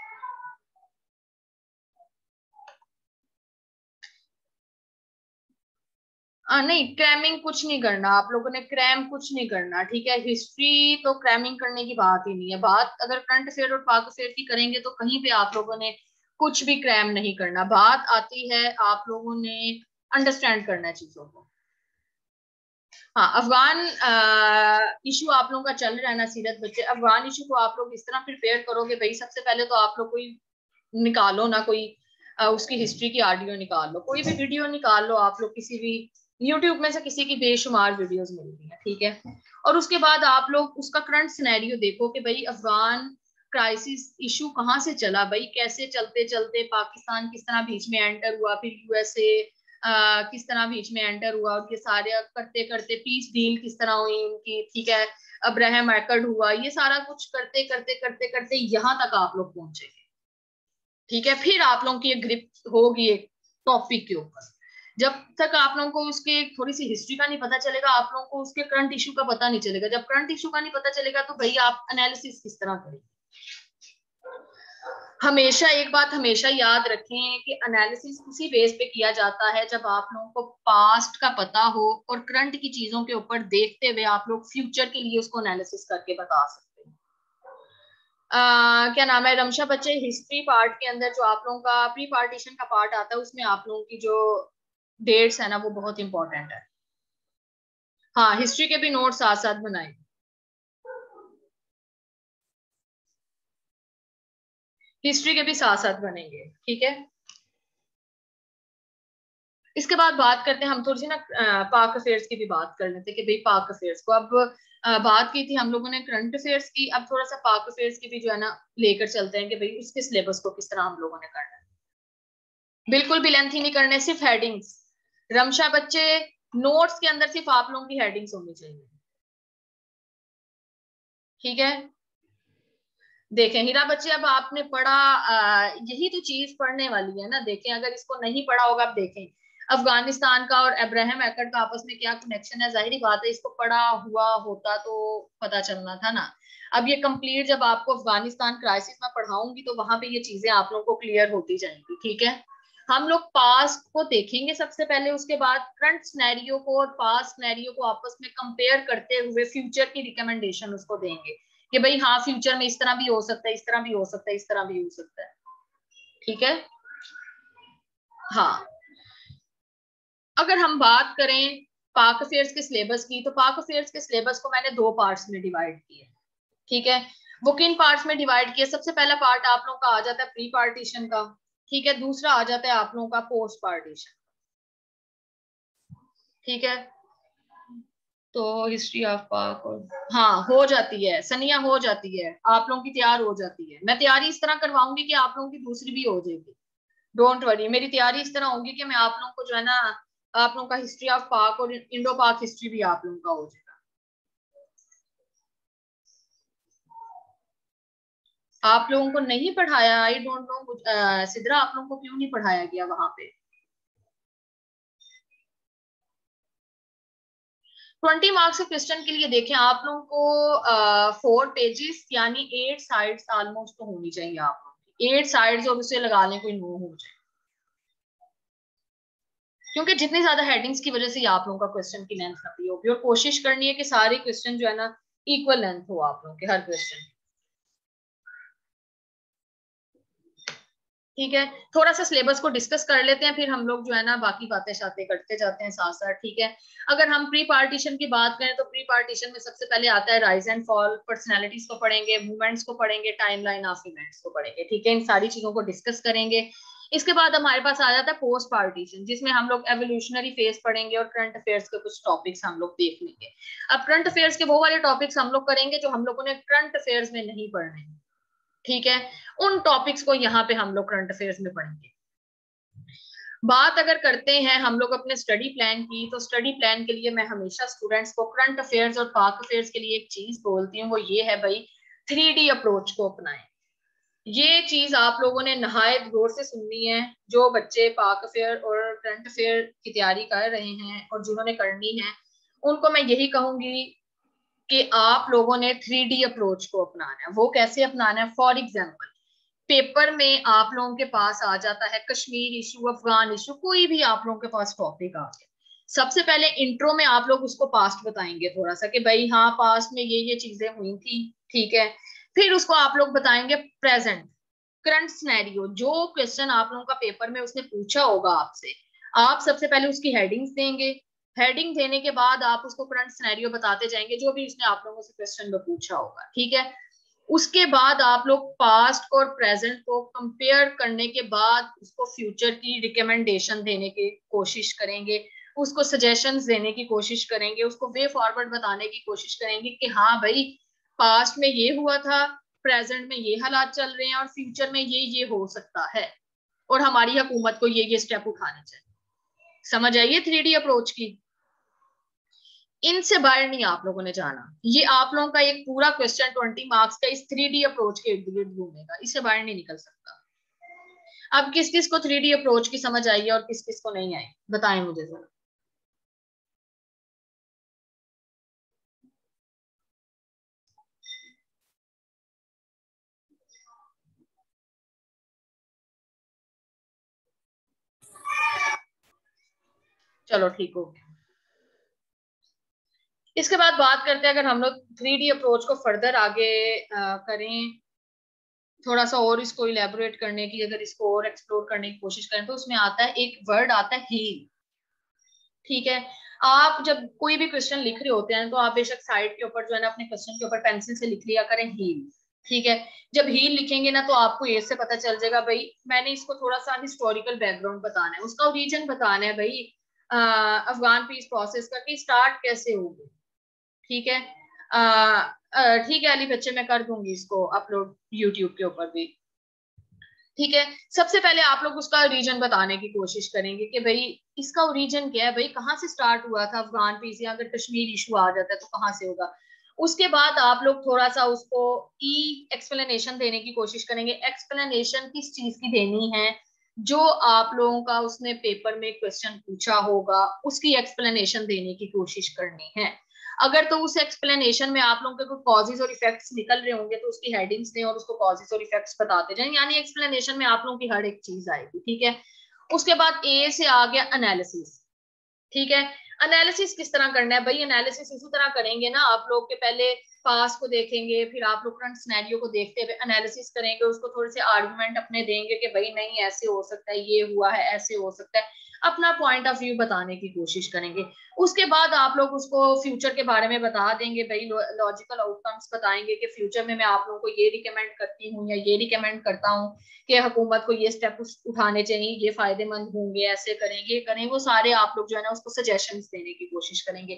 नहीं क्रैमिंग कुछ नहीं करना, आप लोगों ने क्रैम कुछ नहीं करना। ठीक है, हिस्ट्री तो क्रैमिंग करने की बात ही नहीं है, बात अगर करंट अफेयर और पाक अफेयर की करेंगे तो कहीं पे आप लोगों ने कुछ भी क्रैम नहीं करना, बात आती है आप लोगों ने अंडरस्टैंड करना है चीजों को। हाँ अफगान इशू आप लोगों का चल रहा है ना सीरत बच्चे, अफगान इशू को आप लोग इस तरह प्रिपेयर करोगे, भाई सबसे पहले तो आप लोग कोई निकालो ना कोई उसकी हिस्ट्री की ऑडियो निकाल लो, कोई भी वीडियो निकाल लो आप लोग, किसी भी यूट्यूब में से किसी की बेशुमार वीडियोस मिलती हैं। ठीक है, और उसके बाद आप लोग उसका करंट सिनेरियो देखो कि भाई अफगान क्राइसिस इशू कहाँ से चला, भाई कैसे चलते चलते पाकिस्तान किस तरह बीच में एंटर हुआ, फिर यूएसए किस तरह बीच में एंटर हुआ, और ये सारे करते करते पीस डील किस तरह हुई उनकी। ठीक है, अब्राहम एकर्ड हुआ, ये सारा कुछ करते करते करते करते यहाँ तक आप लोग पहुंचेंगे। ठीक है, फिर आप लोगों की एक ग्रिप होगी एक टॉपिक के ऊपर, जब तक आप लोगों को उसके थोड़ी सी हिस्ट्री का नहीं पता चलेगा, आप लोगों को उसके करंट इशू का पता नहीं चलेगा, जब करंट इशू का नहीं पता चलेगा तो भाई आप एनालिसिस किस तरह करेंगे। हमेशा एक बात हमेशा याद रखें कि एनालिसिस उसी बेस पे किया जाता है जब आप लोगों को पास्ट का पता हो और करंट की चीजों के ऊपर देखते हुए आप लोग फ्यूचर के लिए उसको एनालिसिस करके बता सकते हैं। क्या नाम है रमशा बच्चे, हिस्ट्री पार्ट के अंदर जो आप लोगों का प्री पार्टीशन का पार्ट आता है उसमें आप लोगों की जो डेट्स है ना वो बहुत इंपॉर्टेंट है। हाँ हिस्ट्री के भी नोट साथ साथ बनाए, हिस्ट्री के भी साथ साथ बनेंगे। ठीक है, इसके बाद बात करते हैं हम थोड़ी सी ना पाक अफेयर्स की भी बात कर लेते हैं कि भाई पाक अफेयर्स को अब बात की थी हम लोगों ने करंट अफेयर्स की, अब थोड़ा सा पाक अफेयर्स की भी जो है ना लेकर चलते हैं कि भाई उसके सिलेबस को किस तरह हम लोगों ने करना है। बिल्कुल भी लेंथी नहीं करने, सिर्फ हेडिंग्स। रमशा बच्चे नोट्स के अंदर सिर्फ आप लोगों की हेडिंग्स होनी चाहिए। ठीक है, देखें हीरा बच्चे अब आपने पढ़ा, यही तो चीज पढ़ने वाली है ना, देखें अगर इसको नहीं पढ़ा होगा, अब देखें अफगानिस्तान का और अब्राहम एकड़ का आपस में क्या कनेक्शन है, जाहिर बात है इसको पढ़ा हुआ होता तो पता चलना था ना। अब ये कंप्लीट जब आपको अफगानिस्तान क्राइसिस में पढ़ाऊंगी तो वहां पे ये चीजें आप लोगों को क्लियर होती जाएंगी। ठीक है, हम लोग पास्ट को देखेंगे सबसे पहले, उसके बाद करंट सिनेरियो को और पास्ट सिनेरियो को आपस में कंपेयर करते हुए फ्यूचर की रिकमेंडेशन उसको देंगे कि भाई हाँ फ्यूचर में इस तरह भी हो सकता है, इस तरह भी हो सकता है, इस तरह भी हो सकता है। ठीक है, हाँ अगर हम बात करें पाक अफेयर्स के सिलेबस की, तो पाक अफेयर्स के सिलेबस को मैंने दो पार्ट्स में डिवाइड किया। ठीक है, वो किन पार्ट्स में डिवाइड किया, सबसे पहला पार्ट आप लोगों का आ जाता है प्री पार्टीशन का। ठीक है, दूसरा आ जाता है आप लोगों का पोस्ट पार्टीशन। ठीक है, तो हिस्ट्री ऑफ पाक और हाँ हो जाती है सनिया, हो जाती है, आप लोगों की तैयार हो जाती है। मैं तैयारी इस तरह करवाऊंगी कि आप लोगों की दूसरी भी हो जाएगी, डोंट वरी। मेरी तैयारी इस तरह होगी कि मैं आप लोगों को जो है ना, आप लोगों का हिस्ट्री ऑफ पाक और इंडो पाक हिस्ट्री भी आप लोगों का हो जाएगा। आप लोगों को नहीं पढ़ाया, आई डोंट नो सिद्रा, आप लोगों को क्यों नहीं पढ़ाया गया वहां पे? 20 मार्क्स के क्वेश्चन के लिए देखें आप लोगों को 4 पेजेस यानी 8 साइड्स ऑलमोस्ट तो होनी चाहिए आप लोगों की, 8 साइड्स, और उसे लगा लें कोई 9 हो जाए, क्योंकि जितनी ज्यादा हेडिंग्स की वजह से ही आप लोगों का क्वेश्चन की लेंथ लंबी होगी, और कोशिश करनी है कि सारे क्वेश्चन जो है ना इक्वल लेंथ हो आप लोगों के हर क्वेश्चन। ठीक है, थोड़ा सा सिलेबस को डिस्कस कर लेते हैं, फिर हम लोग जो है ना बाकी बातें शातें करते जाते हैं साथ साथ। ठीक है, अगर हम प्री पार्टीशन की बात करें तो प्री पार्टीशन में सबसे पहले आता है राइज एंड फॉल, पर्सनैलिटीज को पढ़ेंगे, मूवमेंट्स को पढ़ेंगे, टाइमलाइन ऑफ इवेंट्स को पढ़ेंगे। ठीक है, इन सारी चीजों को डिस्कस करेंगे। इसके बाद हमारे पास आ जाता है पोस्ट पार्टीशन, जिसमें हम लोग एवोल्यूशनरी फेज पढ़ेंगे और करंट अफेयर्स के कुछ टॉपिक्स हम लोग देख लेंगे। अब करंट अफेयर्स के वो वाले टॉपिक्स हम लोग करेंगे जो हम लोगों ने करंट अफेयर्स में नहीं पढ़ने। ठीक है, उन टॉपिक्स को यहाँ पे हम लोग करंट अफेयर्स में पढ़ेंगे। बात अगर करते हैं हम लोग अपने स्टडी प्लान की, तो स्टडी प्लान के लिए मैं हमेशा स्टूडेंट्स को करंट अफेयर्स और पाक अफेयर्स के लिए एक चीज बोलती हूँ, वो ये है भाई, 3D अप्रोच को अपनाएं। ये चीज आप लोगों ने नहायत गौर से सुननी है, जो बच्चे पाक अफेयर और करंट अफेयर की तैयारी कर रहे हैं और जिन्होंने करनी है, उनको मैं यही कहूंगी कि आप लोगों ने 3D अप्रोच को अपनाना है। वो कैसे अपनाना है? फॉर एग्जाम्पल, पेपर में आप लोगों के पास आ जाता है कश्मीर इशू, अफगान इशू, कोई भी आप लोगों के पास टॉपिक आ गया, सबसे पहले इंट्रो में आप लोग उसको पास्ट बताएंगे थोड़ा सा कि भाई हाँ पास्ट में ये चीजें हुई थी। ठीक है, फिर उसको आप लोग बताएंगे प्रेजेंट, करंट सिनेरियो, जो क्वेश्चन आप लोगों का पेपर में उसने पूछा होगा आपसे, आप सबसे पहले उसकी हेडिंग्स देंगे। हेडिंग देने के बाद आप उसको करंट सिनेरियो बताते जाएंगे जो भी उसने आप लोगों से क्वेश्चन में पूछा होगा। ठीक है, उसके बाद आप लोग पास्ट और प्रेजेंट को कंपेयर करने के बाद उसको फ्यूचर की रिकमेंडेशन देने की कोशिश करेंगे, उसको सजेशंस देने की कोशिश करेंगे, उसको वे फॉरवर्ड बताने की कोशिश करेंगे कि हाँ भाई पास्ट में ये हुआ था, प्रेजेंट में ये हालात चल रहे हैं और फ्यूचर में ये हो सकता है, और हमारी हुकूमत को ये स्टेप उठाने चाहिए। समझ आइए 3D अप्रोच की। इनसे बाहर नहीं आप लोगों ने जाना, ये आप लोगों का एक पूरा क्वेश्चन 20 मार्क्स का इस 3D अप्रोच के इर्द गिर्द घूमेगा, इससे बाहर नहीं निकल सकता। अब किस किस को 3D अप्रोच की समझ आई है और किस किस को नहीं आई, बताएं मुझे जरा। चलो ठीक हो गया। इसके बाद बात करते हैं, अगर हम लोग 3D अप्रोच को फर्दर आगे करें, थोड़ा सा और इसको इलेबोरेट करने की, अगर इसको और एक्सप्लोर करने की कोशिश करें, तो उसमें आता है एक वर्ड आता है हील। ठीक है, आप जब कोई भी क्वेश्चन लिख रहे होते हैं तो आप बेशक साइड के ऊपर जो है ना अपने क्वेश्चन के ऊपर पेंसिल से लिख लिया करें हील। ठीक है, जब हील लिखेंगे ना तो आपको ये से पता चल जाएगा भाई मैंने इसको थोड़ा सा हिस्टोरिकल बैकग्राउंड बताना है, उसका ओरिजिन बताना है भाई, अफगान पीस प्रोसेस का कि स्टार्ट कैसे होगी। ठीक है, ठीक है अली बच्चे, मैं कर दूंगी इसको अपलोड यूट्यूब के ऊपर भी। ठीक है, सबसे पहले आप लोग उसका रीजन बताने की कोशिश करेंगे कि भाई इसका ओरिजिन क्या है, भाई कहाँ से स्टार्ट हुआ था अफगान पीस, या अगर कश्मीर इशू आ जाता है तो कहाँ से होगा। उसके बाद आप लोग थोड़ा सा उसको ई एक्सप्लेनेशन देने की कोशिश करेंगे। एक्सप्लेनेशन किस चीज की देनी है? जो आप लोगों का उसने पेपर में क्वेश्चन पूछा होगा उसकी एक्सप्लेनेशन देने की कोशिश करनी है। अगर तो उस एक्सप्लेनेशन में आप लोगों के कुछ कॉजेज और इफेक्ट्स निकल रहे होंगे तो उसकी हेडिंग्स दें और उसको कॉजेज और इफेक्ट्स बताते जाएं, यानी एक्सप्लेनेशन में आप लोगों की हर एक चीज आएगी। ठीक है, उसके बाद ए से आ गया एनालिसिस। ठीक है, एनालिसिस किस तरह करना है भाई? एनालिसिस इसी तरह करेंगे ना आप लोग के, पहले पास को देखेंगे, फिर आप लोग करंट सिनेरियो को देखते हुए एनालिसिस करेंगे, उसको थोड़े से आर्गुमेंट अपने देंगे कि भाई नहीं ऐसे हो सकता है, ये हुआ है, ऐसे हो सकता है, अपना पॉइंट ऑफ व्यू बताने की कोशिश करेंगे। उसके बाद आप लोग उसको फ्यूचर के बारे में बता देंगे भाई, लॉजिकल आउटकम्स बताएंगे कि फ्यूचर में मैं आप लोगों को ये रिकमेंड करती हूँ या ये रिकमेंड करता हूँ कि हुकूमत को ये स्टेप उठाने चाहिए, ये फायदेमंद होंगे, ऐसे करेंगे करें, वो सारे आप लोग जो है ना उसको सजेशंस देने की कोशिश करेंगे।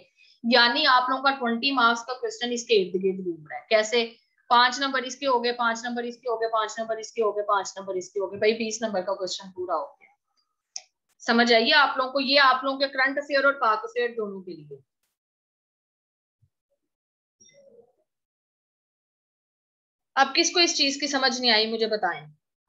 यानी आप लोगों का 20 मार्क्स का क्वेश्चन इसके इर्द गिर्द घूम रहा है। कैसे? 5 नंबर इसके हो गए, 5 नंबर इसके हो गए, 5 नंबर इसके हो गए, 5 नंबर इसके हो गए, भाई 20 नंबर का क्वेश्चन पूरा हो गया। समझ आइए आप लोगों को? ये आप लोगों के करंट अफेयर और पाक अफेयर दोनों के लिए। अब किसको इस चीज की समझ नहीं आई मुझे बताएं।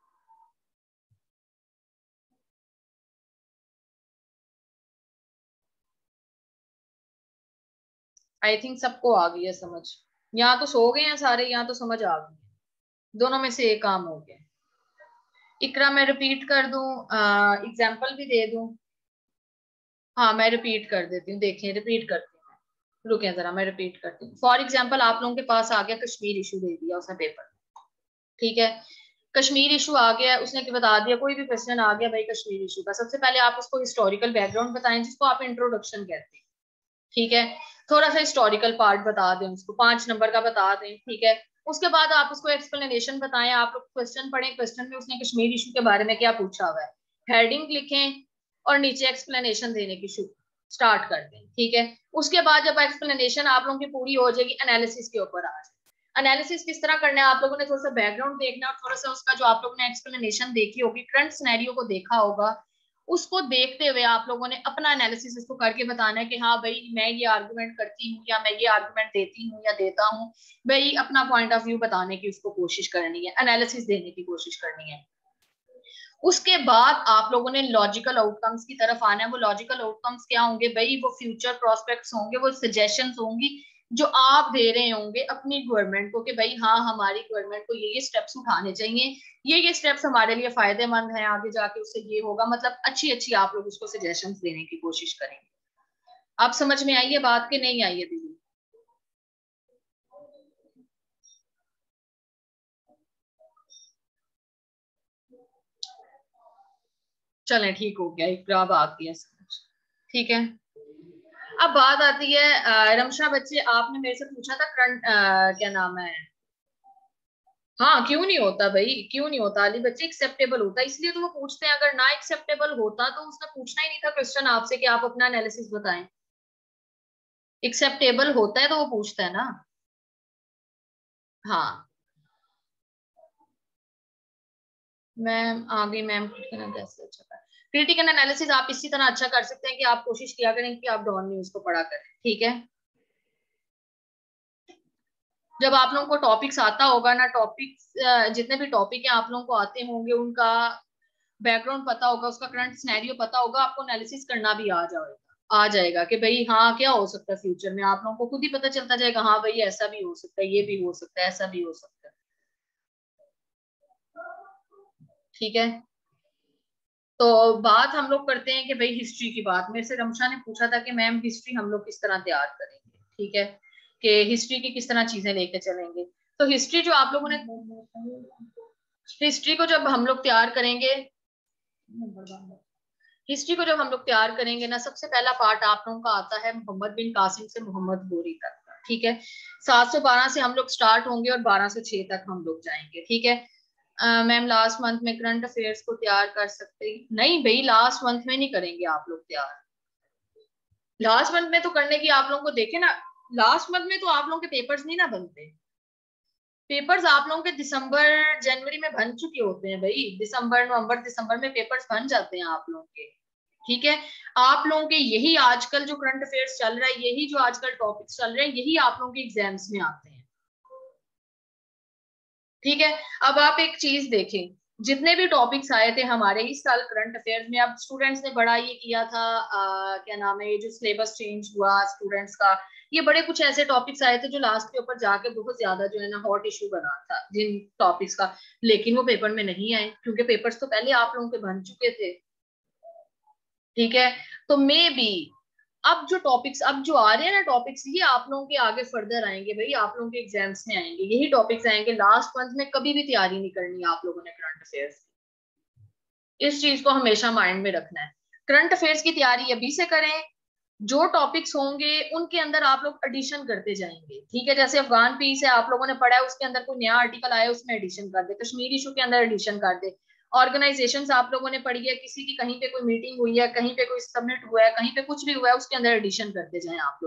आई थिंक सबको आ गई है समझ। यहाँ तो सो गए हैं सारे, यहाँ तो समझ आ गई है। दोनों में से एक काम हो गया। इकरा मैं रिपीट कर दूं, एग्जाम्पल भी दे दूं? हाँ मैं रिपीट कर देती हूँ, देखिए रिपीट करती हूँ। रुके जरा, मैं रिपीट करती हूँ। फॉर एग्जाम्पल आप लोगों के पास आ गया कश्मीर इशू, दे दिया उसने पेपर। ठीक है, कश्मीर इशू आ गया, उसने क्या बता दिया, कोई भी क्वेश्चन आ गया भाई कश्मीर इशू का, सबसे पहले आप उसको हिस्टोरिकल बैकग्राउंड बताएं, जिसको आप इंट्रोडक्शन कहते हैं। ठीक है, थोड़ा सा हिस्टोरिकल पार्ट बता दें उसको, 5 नंबर का बता दें। ठीक है, उसके बाद आप उसको एक्सप्लेनेशन बताएं। आप लोग क्वेश्चन पढ़ें, क्वेश्चन में उसने कश्मीर इशू के बारे में क्या पूछा हुआ है, हेडिंग लिखें और नीचे एक्सप्लेनेशन देने की स्टार्ट कर दें। ठीक है, उसके बाद जब एक्सप्लेनेशन आप लोगों की पूरी हो जाएगी, एनालिसिस के ऊपर आ जाए। एनालिसिस किस तरह करना है, आप लोगों ने थोड़ा सा बैकग्राउंड देखना और थोड़ा सा उसका जो आप लोगों ने एक्सप्लेनेशन देखी होगी, करंट सिनेरियो को देखा होगा, उसको देखते हुए आप लोगों ने अपना एनालिसिस इसको करके बताना है कि हाँ भाई मैं ये आर्गुमेंट करती हूँ या मैं ये आर्गुमेंट देती हूँ या देता हूँ। भाई अपना पॉइंट ऑफ व्यू बताने की उसको कोशिश करनी है, एनालिसिस देने की कोशिश करनी है। उसके बाद आप लोगों ने लॉजिकल आउटकम्स की तरफ आना है। वो लॉजिकल आउटकम्स क्या होंगे भाई? वो फ्यूचर प्रोस्पेक्ट्स होंगे, वो सजेशंस होंगी जो आप दे रहे होंगे अपनी गवर्नमेंट को कि भाई हाँ हमारी गवर्नमेंट को ये स्टेप्स उठाने चाहिए, ये स्टेप्स हमारे लिए फायदेमंद हैं, आगे जाके उससे ये होगा। मतलब अच्छी अच्छी आप लोग उसको सजेशंस देने की कोशिश करेंगे। आप समझ में आई है बात कि नहीं आई है दीदी? चलें ठीक हो गया, एक अब आती है समझ। ठीक है, अब बात आती है रमशा बच्चे, आपने मेरे से पूछा था करंट क्या नाम है। हाँ क्यों नहीं होता भाई, क्यों नहीं होता अली बच्चे, एक्सेप्टेबल होता है इसलिए तो वो पूछते हैं। अगर ना एक्सेप्टेबल होता तो उसने पूछना ही नहीं था क्वेश्चन आपसे कि आप अपना एनालिसिस बताएं। एक्सेप्टेबल होता है तो वो पूछता है ना। हाँ मैम आ गई मैम। क्रिटिकल कैसे अच्छा कर, क्रिटिकल एनालिसिस आप इसी तरह अच्छा कर सकते हैं कि आप कोशिश किया करें कि आप डॉन न्यूज को पढ़ा करें। ठीक है, जब आप लोगों को टॉपिक्स आता होगा ना, टॉपिक्स जितने भी टॉपिक है आप लोगों को आते होंगे, उनका बैकग्राउंड पता होगा, उसका करंट सिनेरियो पता होगा, आपको एनालिसिस करना भी आ जाएगा कि भाई हाँ क्या हो सकता है फ्यूचर में। आप लोगों को खुद ही पता चलता जाएगा, हाँ भाई ऐसा भी हो सकता है, ये भी हो सकता है, ऐसा भी हो सकता है। ठीक है, तो बात हम लोग करते हैं कि भाई हिस्ट्री की बात। मेरे से रमशा ने पूछा था कि मैम हिस्ट्री हम लोग किस तरह तैयार करेंगे। ठीक है, कि हिस्ट्री की किस तरह चीजें लेके चलेंगे। तो हिस्ट्री जो आप लोगों ने, हिस्ट्री को जब हम लोग तैयार करेंगे, हिस्ट्री को जब हम लोग तैयार करेंगे ना, सबसे पहला पार्ट आप लोगों का आता है मोहम्मद बिन कासिम से मोहम्मद गोरी तक का। ठीक है, 712 से हम लोग स्टार्ट होंगे और 1206 तक हम लोग जाएंगे। ठीक है, मैम लास्ट मंथ में करंट अफेयर्स को तैयार कर सकते हैं? नहीं भाई लास्ट मंथ में नहीं करेंगे आप लोग तैयार। लास्ट मंथ में तो करने की आप लोगों को देखे ना, लास्ट मंथ में तो आप लोगों के पेपर्स नहीं ना बनते। पेपर्स आप लोगों के दिसंबर जनवरी में बन चुके होते हैं भाई, दिसंबर नवंबर दिसंबर में पेपर्स बन जाते हैं आप लोगों के। ठीक है, आप लोगों के यही आजकल जो करंट अफेयर्स चल रहा है, यही जो आजकल टॉपिक्स चल रहे हैं, यही आप लोगों के एग्जाम्स में आते हैं। ठीक है, अब आप एक चीज देखें, जितने भी टॉपिक्स आए थे हमारे इस साल करंट अफेयर्स में, अब स्टूडेंट्स ने बड़ा ये किया था, क्या नाम है, ये जो सिलेबस चेंज हुआ स्टूडेंट्स का, ये बड़े कुछ ऐसे टॉपिक्स आए थे जो लास्ट के ऊपर जाके बहुत ज्यादा जो है ना हॉट इशू बना था जिन टॉपिक्स का, लेकिन वो पेपर में नहीं आए क्योंकि पेपर्स तो पहले आप लोगों के बन चुके थे। ठीक है, तो मे बी अब जो टॉपिक्स अब जो आ रहे हैं ना टॉपिक्स, ये आप लोगों के आगे फर्दर आएंगे भाई, आप लोगों के एग्जाम्स में आएंगे, यही टॉपिक्स आएंगे। लास्ट मंथ में कभी भी तैयारी नहीं करनी है आप लोगों ने करंट अफेयर्स। इस चीज को हमेशा माइंड में रखना है। करंट अफेयर्स की तैयारी अभी से करें, जो टॉपिक्स होंगे उनके अंदर आप लोग एडिशन करते जाएंगे। ठीक है, जैसे अफगान पीस है आप लोगों ने पढ़ा है, उसके अंदर कोई नया आर्टिकल आया उसमें एडिशन कर दे, कश्मीर इशू के अंदर एडिशन कर दे। ऑर्गेनाइजेशंस आप लोगों ने पढ़ी है, किसी की कहीं पे कोई मीटिंग हुई है, कहीं पे कोई सबमिट हुआ है, कहीं पे कुछ भी हुआ है, उसके अंदर एडिशन करते जाएं आप लोग।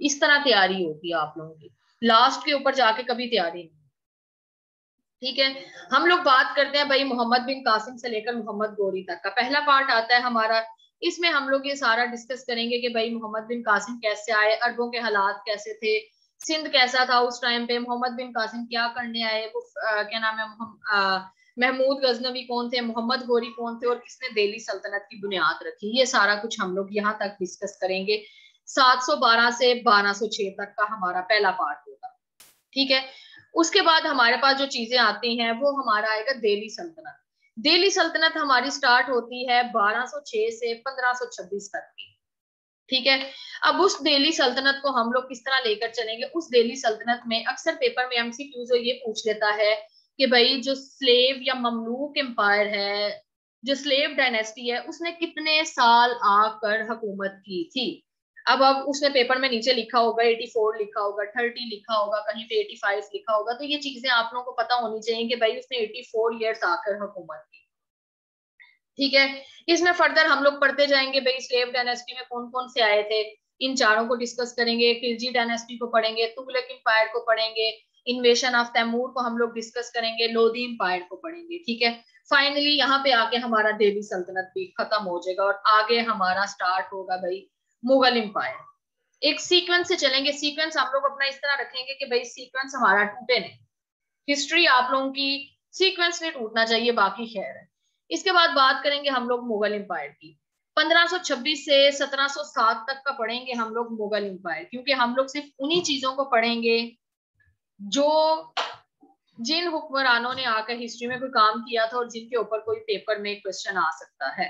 इस तरह तैयारी होती है आप लोगों की, लास्ट के ऊपर जाके कभी तैयारी नहीं। ठीक है, हम लोग बात करते हैं भाई मोहम्मद बिन कासिम से लेकर मोहम्मद गौरी तक का पहला पार्ट आता है हमारा। इसमें हम लोग ये सारा डिस्कस करेंगे कि भाई मोहम्मद बिन कासिम कैसे आए, अरबों के हालात कैसे थे, सिंध कैसा था उस टाइम पे, मोहम्मद बिन कासिम क्या करने आए, वो क्या नाम है, महमूद गजनवी कौन थे, मोहम्मद गौरी कौन थे, और किसने दिल्ली सल्तनत की बुनियाद रखी, ये सारा कुछ हम लोग यहाँ तक डिस्कस करेंगे। 712 से 1206 तक का हमारा पहला पार्ट होगा। ठीक है, उसके बाद हमारे पास जो चीजें आती हैं वो हमारा आएगा दिल्ली सल्तनत। दिल्ली सल्तनत हमारी स्टार्ट होती है 1206 से 1526 तक की। ठीक है, अब उस दिल्ली सल्तनत को हम लोग किस तरह लेकर चलेंगे, उस दिल्ली सल्तनत में अक्सर पेपर में एमसीक्यू जो ये पूछ लेता है कि भाई जो स्लेव या ममलूक एम्पायर है, जो स्लेव डायनेस्टी है, उसने कितने साल आकर हुकूमत की थी। अब उसने पेपर में नीचे लिखा होगा 84 लिखा होगा, 30 लिखा होगा, कहीं पे 85 लिखा होगा, तो ये चीजें आप लोगों को पता होनी चाहिए कि भाई उसने 84 ईयर्स आकर हुकूमत की। ठीक है, इसमें फर्दर हम लोग पढ़ते जाएंगे भाई स्लेव डायनेस्टी में कौन कौन से आए थे, इन चारों को डिस्कस करेंगे, खिलजी डायनेस्टी को पढ़ेंगे, तुगलक एम्पायर को पढ़ेंगे, इन्वेशन ऑफ तैमूर को हम लोग डिस्कस करेंगे, लोधी एम्पायर को पढ़ेंगे। ठीक है, फाइनली यहाँ पे आके हमारा दिल्ली सल्तनत भी खत्म हो जाएगा और आगे हमारा स्टार्ट होगा भाई मुगल एम्पायर। एक सीक्वेंस से चलेंगे, सीक्वेंस हम लोग अपना इस तरह रखेंगे कि भाई सीक्वेंस हमारा टूटे नहीं, हिस्ट्री आप लोगों की सीक्वेंस नहीं टूटना चाहिए, बाकी खैर है। इसके बाद बात करेंगे हम लोग मुगल एम्पायर की। 1526 से 1707 तक का पढ़ेंगे हम लोग मुगल एम्पायर, क्योंकि हम लोग सिर्फ उन्हीं चीजों को पढ़ेंगे जो जिन हुक्मरानों ने आकर हिस्ट्री में कोई काम किया था और जिनके ऊपर कोई पेपर में क्वेश्चन आ सकता है।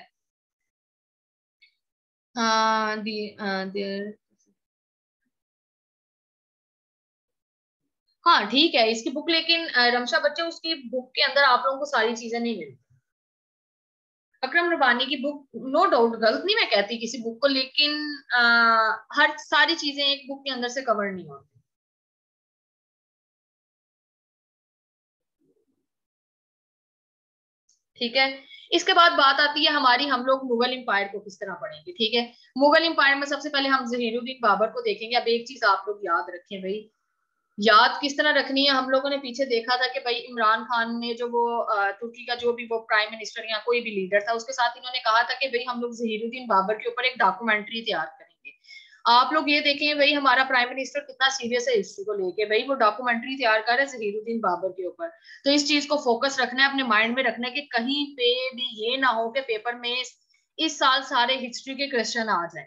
हाँ ठीक है इसकी बुक, लेकिन रमशा बच्चे उसकी बुक के अंदर आप लोगों को सारी चीजें नहीं मिलती। अकरम रबानी की बुक नो डाउट गलत नहीं मैं कहती किसी बुक को, लेकिन हर सारी चीजें एक बुक के अंदर से कवर नहीं होती। ठीक है, इसके बाद बात आती है हमारी, हम लोग मुगल एम्पायर को किस तरह पढ़ेंगे। ठीक है, मुगल एम्पायर में सबसे पहले हम जहीरुद्दीन बाबर को देखेंगे। अब एक चीज आप लोग याद रखें भाई, याद किस तरह रखनी है, हम लोगों ने पीछे देखा था कि भाई इमरान खान ने जो वो तुर्की का जो भी वो प्राइम मिनिस्टर या कोई भी लीडर था, उसके साथ इन्होंने कहा था कि भाई हम लोग जहीरुद्दीन बाबर के ऊपर एक डॉक्यूमेंट्री तैयार करेंगे। आप लोग ये देखें भाई हमारा प्राइम मिनिस्टर कितना सीरियस है हिस्ट्री को लेके, भाई वो डॉक्यूमेंट्री तैयार कर रहे हैं जहीरुद्दीन बाबर के ऊपर। तो इस चीज को फोकस रखना है, अपने माइंड में रखना है कि कहीं पे भी ये ना हो कि पेपर में इस साल सारे हिस्ट्री के क्वेश्चन आ जाए।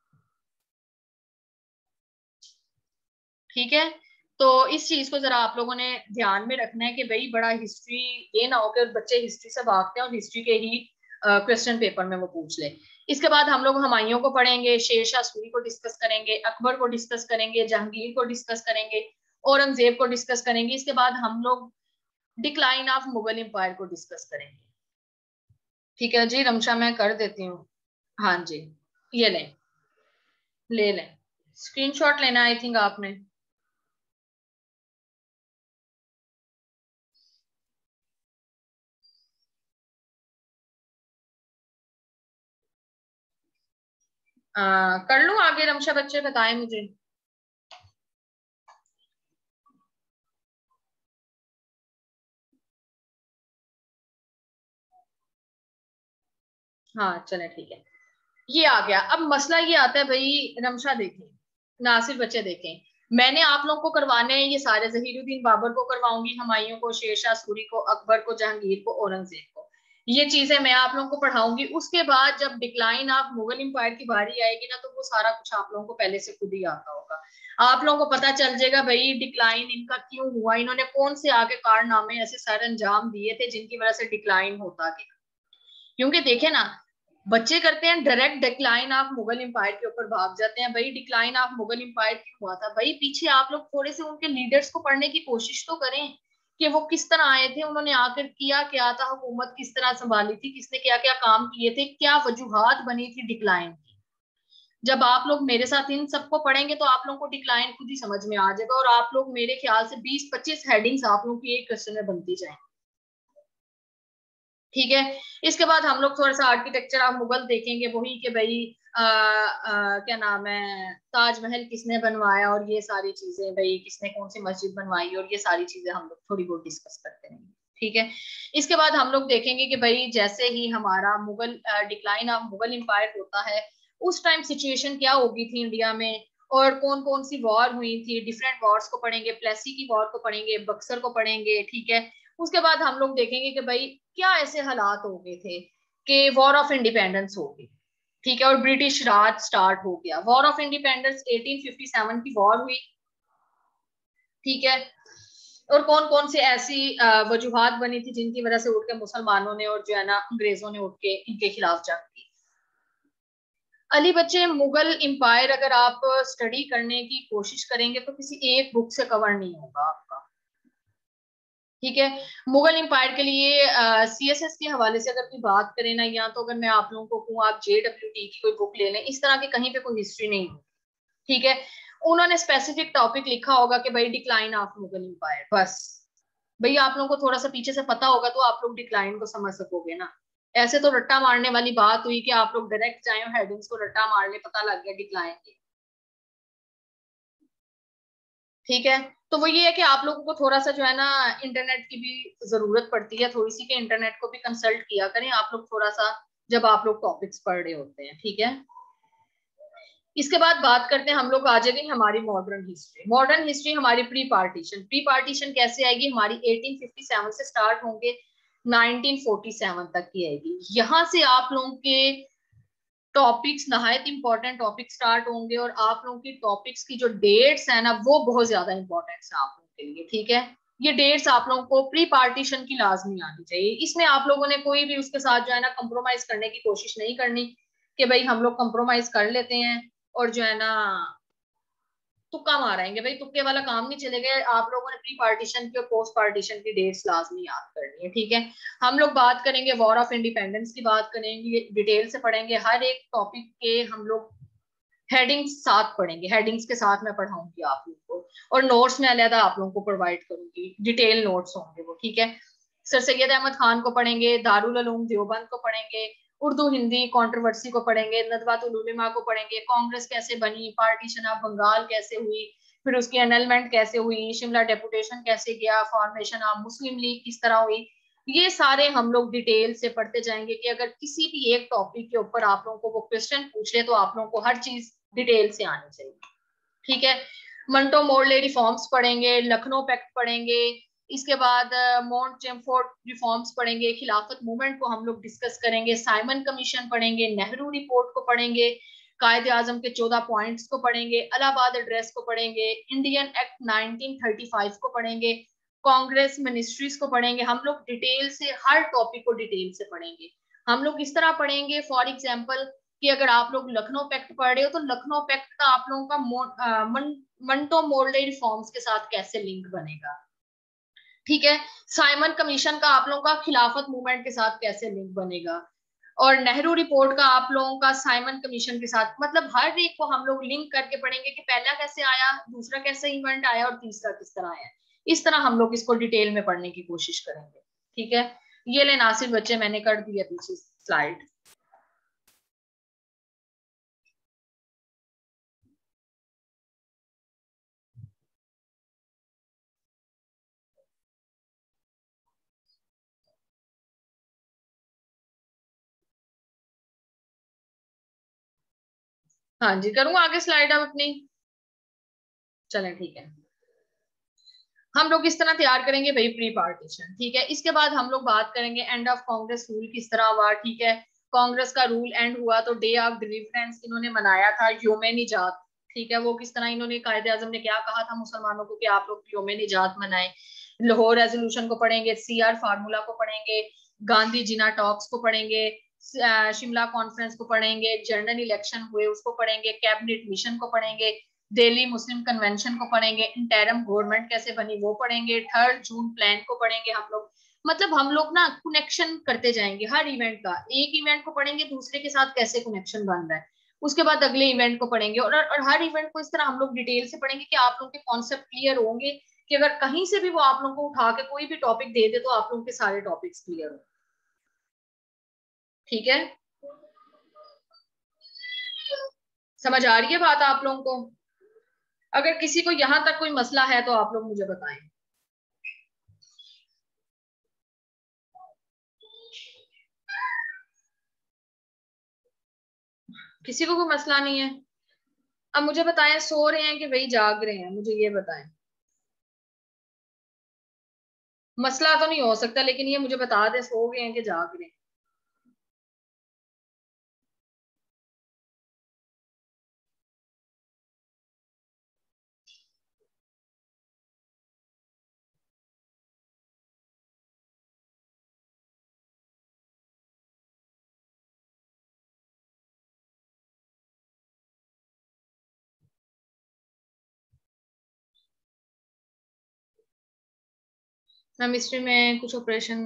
ठीक है, तो इस चीज को जरा आप लोगों ने ध्यान में रखना है कि भाई बड़ा हिस्ट्री ये ना हो कि बच्चे हिस्ट्री से भागते हैं और हिस्ट्री के ही क्वेश्चन पेपर में वो पूछ ले। इसके बाद हम लोग हुमायूं को पढ़ेंगे, शेर शाह सूरी को डिस्कस करेंगे, अकबर को डिस्कस करेंगे, जहांगीर को डिस्कस करेंगे, औरंगजेब को डिस्कस करेंगे। इसके बाद हम लोग डिक्लाइन ऑफ मुगल एम्पायर को डिस्कस करेंगे। ठीक है जी रमशा, मैं कर देती हूँ। हाँ जी, ये लें, ले लें, स्क्रीनशॉट लेना आई थिंक आपने। कर लूं आगे रमशा, बच्चे बताएं मुझे। हाँ चले ठीक है, ये आ गया। अब मसला ये आता है भाई रमशा देखें, नासिर बच्चे देखें, मैंने आप लोगों को करवाने हैं ये सारे, जहीरुद्दीन बाबर को करवाऊंगी, हुमायूं को, शेरशाह सूरी को, अकबर को, जहांगीर को, औरंगजेब को, ये चीजें मैं आप लोगों को पढ़ाऊंगी। उसके बाद जब डिक्लाइन ऑफ मुगल एम्पायर की बारी आएगी ना, तो वो सारा कुछ आप लोगों को पहले से खुद ही आता होगा। आप लोगों को पता चल जाएगा भाई डिक्लाइन इनका क्यों हुआ, इन्होंने कौन से आगे कारनामे ऐसे सर अंजाम दिए थे जिनकी वजह से डिक्लाइन होता गया। क्योंकि देखे ना, बच्चे करते हैं direct decline of Mughal empire के ऊपर भाग जाते हैं। भाई डिक्लाइन ऑफ मुगल एम्पायर क्यों हुआ था, भाई पीछे आप लोग थोड़े से उनके लीडर्स को पढ़ने की कोशिश तो करें कि वो किस तरह आए थे, उन्होंने आकर किया क्या था, हुकूमत किस तरह संभाली थी, किसने क्या क्या काम किए थे, क्या वजूहात बनी थी डिक्लाइन की। जब आप लोग मेरे साथ इन सबको पढ़ेंगे तो आप लोगों को डिक्लाइन खुद ही समझ में आ जाएगा, और आप लोग मेरे ख्याल से 20-25 हेडिंग्स आप लोगों की एक क्वेश्चन में बनती जाए। ठीक है, इसके बाद हम लोग थोड़ा सा आर्किटेक्चर ऑफ मुगल देखेंगे, वही कि भाई क्या नाम है, ताजमहल किसने बनवाया और ये सारी चीजें, भाई किसने कौन सी मस्जिद बनवाई और ये सारी चीजें हम लोग थोड़ी बहुत डिस्कस करते रहेंगे। ठीक है। इसके बाद हम लोग देखेंगे कि भाई जैसे ही हमारा Mughal decline of Mughal empire होता है, उस टाइम सिचुएशन क्या होगी थी इंडिया में, और कौन कौन सी वॉर हुई थी, डिफरेंट वॉर्स को पढ़ेंगे, प्लेसी की वॉर को पढ़ेंगे, बक्सर को पढ़ेंगे। ठीक है। उसके बाद हम लोग देखेंगे कि भाई क्या ऐसे हालात हो गए थे कि वॉर ऑफ इंडिपेंडेंस हो गई। ठीक है। और ब्रिटिश राज स्टार्ट हो गया। वॉर ऑफ इंडिपेंडेंस 1857 की वॉर हुई। ठीक है। और कौन कौन सी ऐसी वजूहात बनी थी जिनकी वजह से उठ के मुसलमानों ने और जो है ना अंग्रेजों ने उठ के इनके खिलाफ जंग की। अली बच्चे, मुगल एम्पायर अगर आप स्टडी करने की कोशिश करेंगे तो किसी एक बुक से कवर नहीं होगा आपका। ठीक है। मुगल एम्पायर के लिए सीएसएस के हवाले से अगर कोई बात करें ना, या तो अगर मैं आप लोगों को कहूँ आप JWT की कोई बुक ले लें, इस तरह की कहीं पे कोई हिस्ट्री नहीं होगी। ठीक है। उन्होंने स्पेसिफिक टॉपिक लिखा होगा कि भाई डिक्लाइन ऑफ मुगल एम्पायर, बस। भाई आप लोगों को थोड़ा सा पीछे से पता होगा तो आप लोग डिक्लाइन को समझ सकोगे ना। ऐसे तो रट्टा मारने वाली बात हुई कि आप लोग डायरेक्ट जाए हेडिंग्स को रट्टा मार ले, पता लग गया डिक्लाइन के। ठीक है। तो वो ये है कि आप लोगों को थोड़ा सा जो है ना इंटरनेट की भी जरूरत पड़ती है थोड़ी सी, कि इंटरनेट को भी कंसल्ट किया करें आप लोग थोड़ा सा, जब आप लोग टॉपिक्स पढ़ रहे होते हैं। ठीक है। इसके बाद बात करते हैं हम लोग, आ जाएगी हमारी मॉडर्न हिस्ट्री। मॉडर्न हिस्ट्री हमारी प्री पार्टीशन। प्री पार्टीशन कैसे आएगी हमारी, 1857 से स्टार्ट होंगे, 1947 तक की आएगी। यहां से आप लोगों के टॉपिक्स नहायत इंपॉर्टेंट टॉपिक स्टार्ट होंगे, और आप लोगों की टॉपिक्स की जो डेट्स है ना वो बहुत ज्यादा इंपॉर्टेंट है आप लोगों के लिए। ठीक है। ये डेट्स आप लोगों को प्री पार्टीशन की लाजमी आनी चाहिए। इसमें आप लोगों ने कोई भी उसके साथ जो है ना कंप्रोमाइज करने की कोशिश नहीं करनी, कि भाई हम लोग कंप्रोमाइज कर लेते हैं और जो है ना तुक्का मारेंगे। भाई तुक्के वाला काम नहीं चलेगा। आप लोगों ने प्री पार्टीशन की और पोस्ट पार्टीशन की डेट्स लाजमी याद करनी है। ठीक है। हम लोग बात करेंगे वॉर ऑफ इंडिपेंडेंस की, बात करेंगे डिटेल से पढ़ेंगे हर एक टॉपिक के। हम लोग हेडिंग्स साथ पढ़ेंगे, हेडिंग्स के साथ मैं पढ़ाऊंगी आप लोगों को, और नोट्स में अलहदा आप लोगों को प्रोवाइड करूंगी, डिटेल नोट्स होंगे वो। ठीक है। सर सैयद अहमद खान को पढ़ेंगे, दारुल उलूम देवबंद को पढ़ेंगे, उर्दू हिंदी कंट्रोवर्सी को पढ़ेंगे, नदवातुल उलमा को पढ़ेंगे, कांग्रेस कैसे बनी, पार्टीशन ऑफ बंगाल कैसे हुई, फिर उसकी एनलमेंट कैसे हुई, शिमला डेपुटेशन कैसे गया, फॉर्मेशन ऑफ मुस्लिम लीग किस तरह हुई। ये सारे हम लोग डिटेल से पढ़ते जाएंगे कि अगर किसी भी एक टॉपिक के ऊपर आप लोगों को वो क्वेश्चन पूछे तो आप लोगों को हर चीज डिटेल से आनी चाहिए। ठीक है। मंटो मोर्ले रिफॉर्म्स पढ़ेंगे, लखनऊ पैक्ट पढ़ेंगे, इसके बाद माउंट चेमफोर्ड रिफॉर्म्स पढ़ेंगे, खिलाफत मूवमेंट को हम लोग डिस्कस करेंगे, साइमन कमीशन पढ़ेंगे, नेहरू रिपोर्ट को पढ़ेंगे, कायदे आजम के 14 पॉइंट्स को पढ़ेंगे, इलाहाबाद एड्रेस को पढ़ेंगे, इंडियन एक्ट 1935 को पढ़ेंगे, कांग्रेस मिनिस्ट्रीज को पढ़ेंगे। हम लोग डिटेल से हर टॉपिक को डिटेल से पढ़ेंगे। हम लोग इस तरह पढ़ेंगे, फॉर एग्जाम्पल कि अगर आप लोग लखनऊ पैक्ट पढ़ रहे हो तो लखनऊ पैक्ट का आप लोगों का मंटो मोर्ले रिफॉर्म्स के साथ कैसे लिंक बनेगा। ठीक है। साइमन कमीशन का आप लोगों का खिलाफत मूवमेंट के साथ कैसे लिंक बनेगा, और नेहरू रिपोर्ट का आप लोगों का साइमन कमीशन के साथ, मतलब हर एक को हम लोग लिंक करके पढ़ेंगे कि पहला कैसे आया, दूसरा कैसे इवेंट आया और तीसरा किस तरह आया। इस तरह हम लोग इसको डिटेल में पढ़ने की कोशिश करेंगे। ठीक है। ये ले नासिर बच्चे, मैंने कर दिया पीछे स्लाइड। हाँ जी, करूँ आगे स्लाइड अब अपनी। चलें ठीक है। हम लोग इस तरह तैयार करेंगे भाई प्री पार्टीशन। ठीक है। इसके बाद हम लोग बात करेंगे एंड ऑफ कांग्रेस रूल किस तरह हुआ। ठीक है। कांग्रेस का रूल एंड हुआ तो डे ऑफ डिलीवरेंस इन्होंने मनाया था, योमे निजात। ठीक है। वो किस तरह इन्होंने, कायदे आजम ने क्या कहा था मुसलमानों को कि आप लोग योमे निजात मनाएं। लाहौर रेजोल्यूशन को पढ़ेंगे, CR फार्मूला को पढ़ेंगे, गांधी जिना टॉक्स को पढ़ेंगे, शिमला कॉन्फ्रेंस को पढ़ेंगे, जनरल इलेक्शन हुए उसको पढ़ेंगे, कैबिनेट मिशन को पढ़ेंगे, दिल्ली मुस्लिम कन्वेंशन को पढ़ेंगे, इंटरम गवर्नमेंट कैसे बनी वो पढ़ेंगे, 3 जून प्लान को पढ़ेंगे हम लोग। मतलब हम लोग ना कनेक्शन करते जाएंगे हर इवेंट का, एक इवेंट को पढ़ेंगे दूसरे के साथ कैसे कनेक्शन बन रहा है, उसके बाद अगले इवेंट को पढ़ेंगे, और हर इवेंट को इस तरह हम लोग डिटेल से पढ़ेंगे कि आप लोगों के कॉन्सेप्ट क्लियर होंगे, कि अगर कहीं से भी वो आप लोगों को उठा के कोई भी टॉपिक दे दे तो आप लोगों के सारे टॉपिक्स क्लियर हो। ठीक है। समझ आ रही है बात आप लोगों को? अगर किसी को यहाँ तक कोई मसला है तो आप लोग मुझे बताएं। किसी को कोई मसला नहीं है? अब मुझे बताएं, सो रहे हैं कि वही जाग रहे हैं, मुझे ये बताएं। मसला तो नहीं हो सकता, लेकिन ये मुझे बता दे सो गए हैं कि जाग रहे हैं। केमिस्ट्री में कुछ ऑपरेशन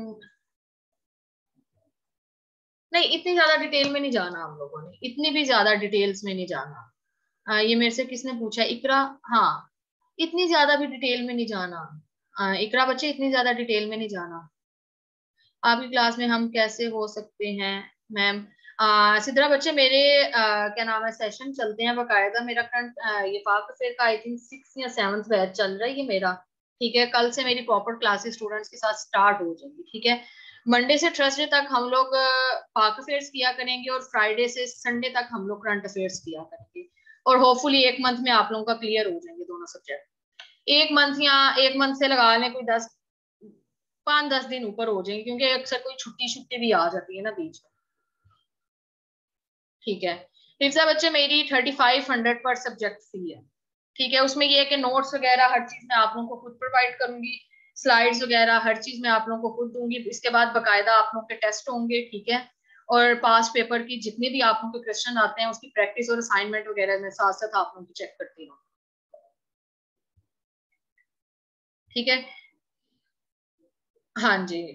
नहीं, इतनी ज्यादा डिटेल में नहीं जाना हम लोगों ने, इतनी भी ज्यादा डिटेल्स में नहीं जाना। ये मेरे से किसने पूछा है? इकरा। हाँ, इतनी ज्यादा भी डिटेल में नहीं जाना। इकरा बच्चे, इतनी ज्यादा डिटेल में नहीं जाना। आपकी क्लास में हम कैसे हो सकते हैं मैम? सिद्रा बच्चे, मेरे क्या नाम है, सेशन चलते हैं बकायदा। मेरा करंट ये पाक अफेयर का आई थिंक 6 या 7 बैच चल रहा है ये मेरा। ठीक है, कल से मेरी प्रॉपर क्लासेस स्टूडेंट्स के साथ स्टार्ट हो जाएंगी। ठीक है, मंडे से थर्सडे तक हम लोग पाक अफेयर्स किया करेंगे, और फ्राइडे से संडे तक हम लोग करंट अफेयर्स किया करेंगे। और होपफुली 1 मंथ में आप लोगों का क्लियर हो जाएंगे दोनों सब्जेक्ट। 1 मंथ या 1 मंथ से लगा लें कोई 5-10 दिन ऊपर हो जाएंगे, क्योंकि अक्सर कोई छुट्टी छुट्टी भी आ जाती है ना बीच में। ठीक है, हिफ्जा बच्चे, मेरी 3500 पर सब्जेक्ट फी है। ठीक है, उसमें ये है कि नोट्स वगैरह हर चीज मैं आप लोगों को खुद प्रोवाइड करूंगी, स्लाइड्स वगैरह हर चीज मैं आप लोगों को खुद दूंगी। इसके बाद बकायदा आप लोगों के टेस्ट होंगे। ठीक है, और पास पेपर की जितने भी आप लोगों के क्वेश्चन आते हैं उसकी प्रैक्टिस और असाइनमेंट वगैरह मैं साथ साथ आप लोगों की चेक करती हूँ। ठीक है, हाँ जी।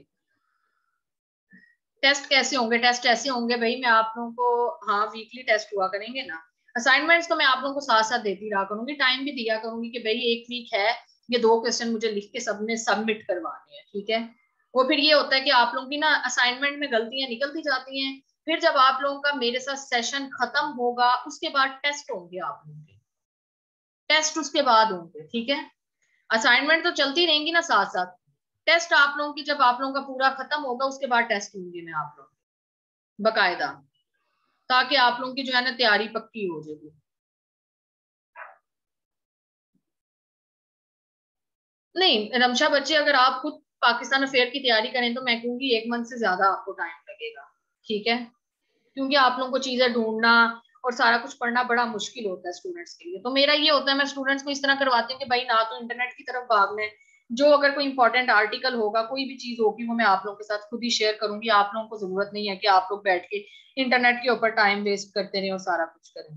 टेस्ट कैसे होंगे? टेस्ट ऐसे होंगे भाई, मैं आप लोगों को, हाँ वीकली टेस्ट हुआ करेंगे ना। असाइनमेंट्स तो मैं आप लोगों को साथ साथ देती रहा करूंगी, टाइम भी दिया करूंगी कि भाई 1 वीक है, ये 2 क्वेश्चन मुझे लिख के सबने सबमिट करवाने हैं। ठीक है, वो फिर ये होता है कि आप लोगों की ना असाइनमेंट में गलतियां निकलती जाती हैं। फिर जब आप लोगों का मेरे साथ सेशन खत्म होगा उसके बाद टेस्ट होंगे आप लोगों के, टेस्ट उसके बाद होंगे। ठीक है, असाइनमेंट तो चलती रहेंगी ना साथ साथ। टेस्ट आप लोगों की जब आप लोगों का पूरा खत्म होगा उसके बाद टेस्ट होंगे मैं आप लोगों की बकायदा, ताकि आप लोगों की जो है ना तैयारी पक्की हो जाएगी। नहीं रमशा बच्चे, अगर आप खुद पाकिस्तान अफेयर की तैयारी करें तो मैं कहूंगी 1 मंथ से ज्यादा आपको टाइम लगेगा। ठीक है, क्योंकि आप लोगों को चीजें ढूंढना और सारा कुछ पढ़ना बड़ा मुश्किल होता है स्टूडेंट्स के लिए। तो मेरा ये होता है, मैं स्टूडेंट्स को इस तरह करवाती हूँ कि भाई ना तो इंटरनेट की तरफ भागना है, जो अगर कोई इंपॉर्टेंट आर्टिकल होगा, कोई भी चीज होगी, वो मैं आप लोगों के साथ खुद ही शेयर करूंगी। आप लोगों को जरूरत नहीं है कि आप लोग बैठ के इंटरनेट के ऊपर टाइम वेस्ट करते रहे और सारा कुछ करें।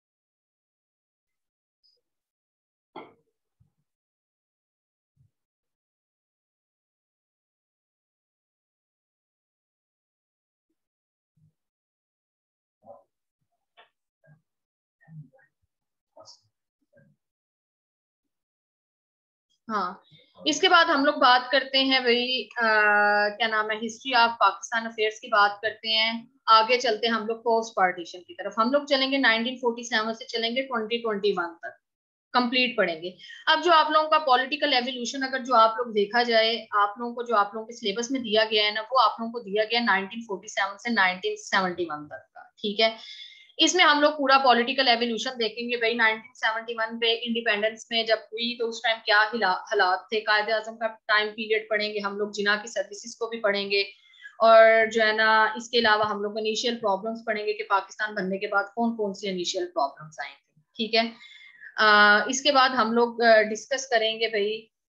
हाँ, इसके बाद हम लोग बात करते हैं भाई, क्या नाम है, हिस्ट्री ऑफ पाकिस्तान अफेयर्स की बात करते हैं। आगे चलते हैं हम लोग पोस्ट पार्टीशन की तरफ। हम लोग चलेंगे 1947 से चलेंगे 2021 तक, कंप्लीट पढ़ेंगे। अब जो आप लोगों का पॉलिटिकल एवोल्यूशन, अगर जो आप लोग देखा जाए, आप लोगों को जो आप लोगों के सिलेबस में दिया गया है ना, वो आप लोगों को दिया गया है 1947 से 1971 तक का। ठीक है, इसमें हम लोग पूरा पॉलिटिकल एवोल्यूशन देखेंगे भाई। 1971 पे इंडिपेंडेंस में जब हुई तो उस टाइम क्या हालात थे, कायदे आजम का टाइम पीरियड पढ़ेंगे हम लोग, जिना की सर्विसेज को भी पढ़ेंगे, और जो है ना इसके अलावा हम लोग इनिशियल प्रॉब्लम्स पढ़ेंगे कि पाकिस्तान बनने के बाद कौन कौन सी इनिशियल प्रॉब्लम्स आई थी। ठीक है, इसके बाद हम लोग डिस्कस करेंगे भाई,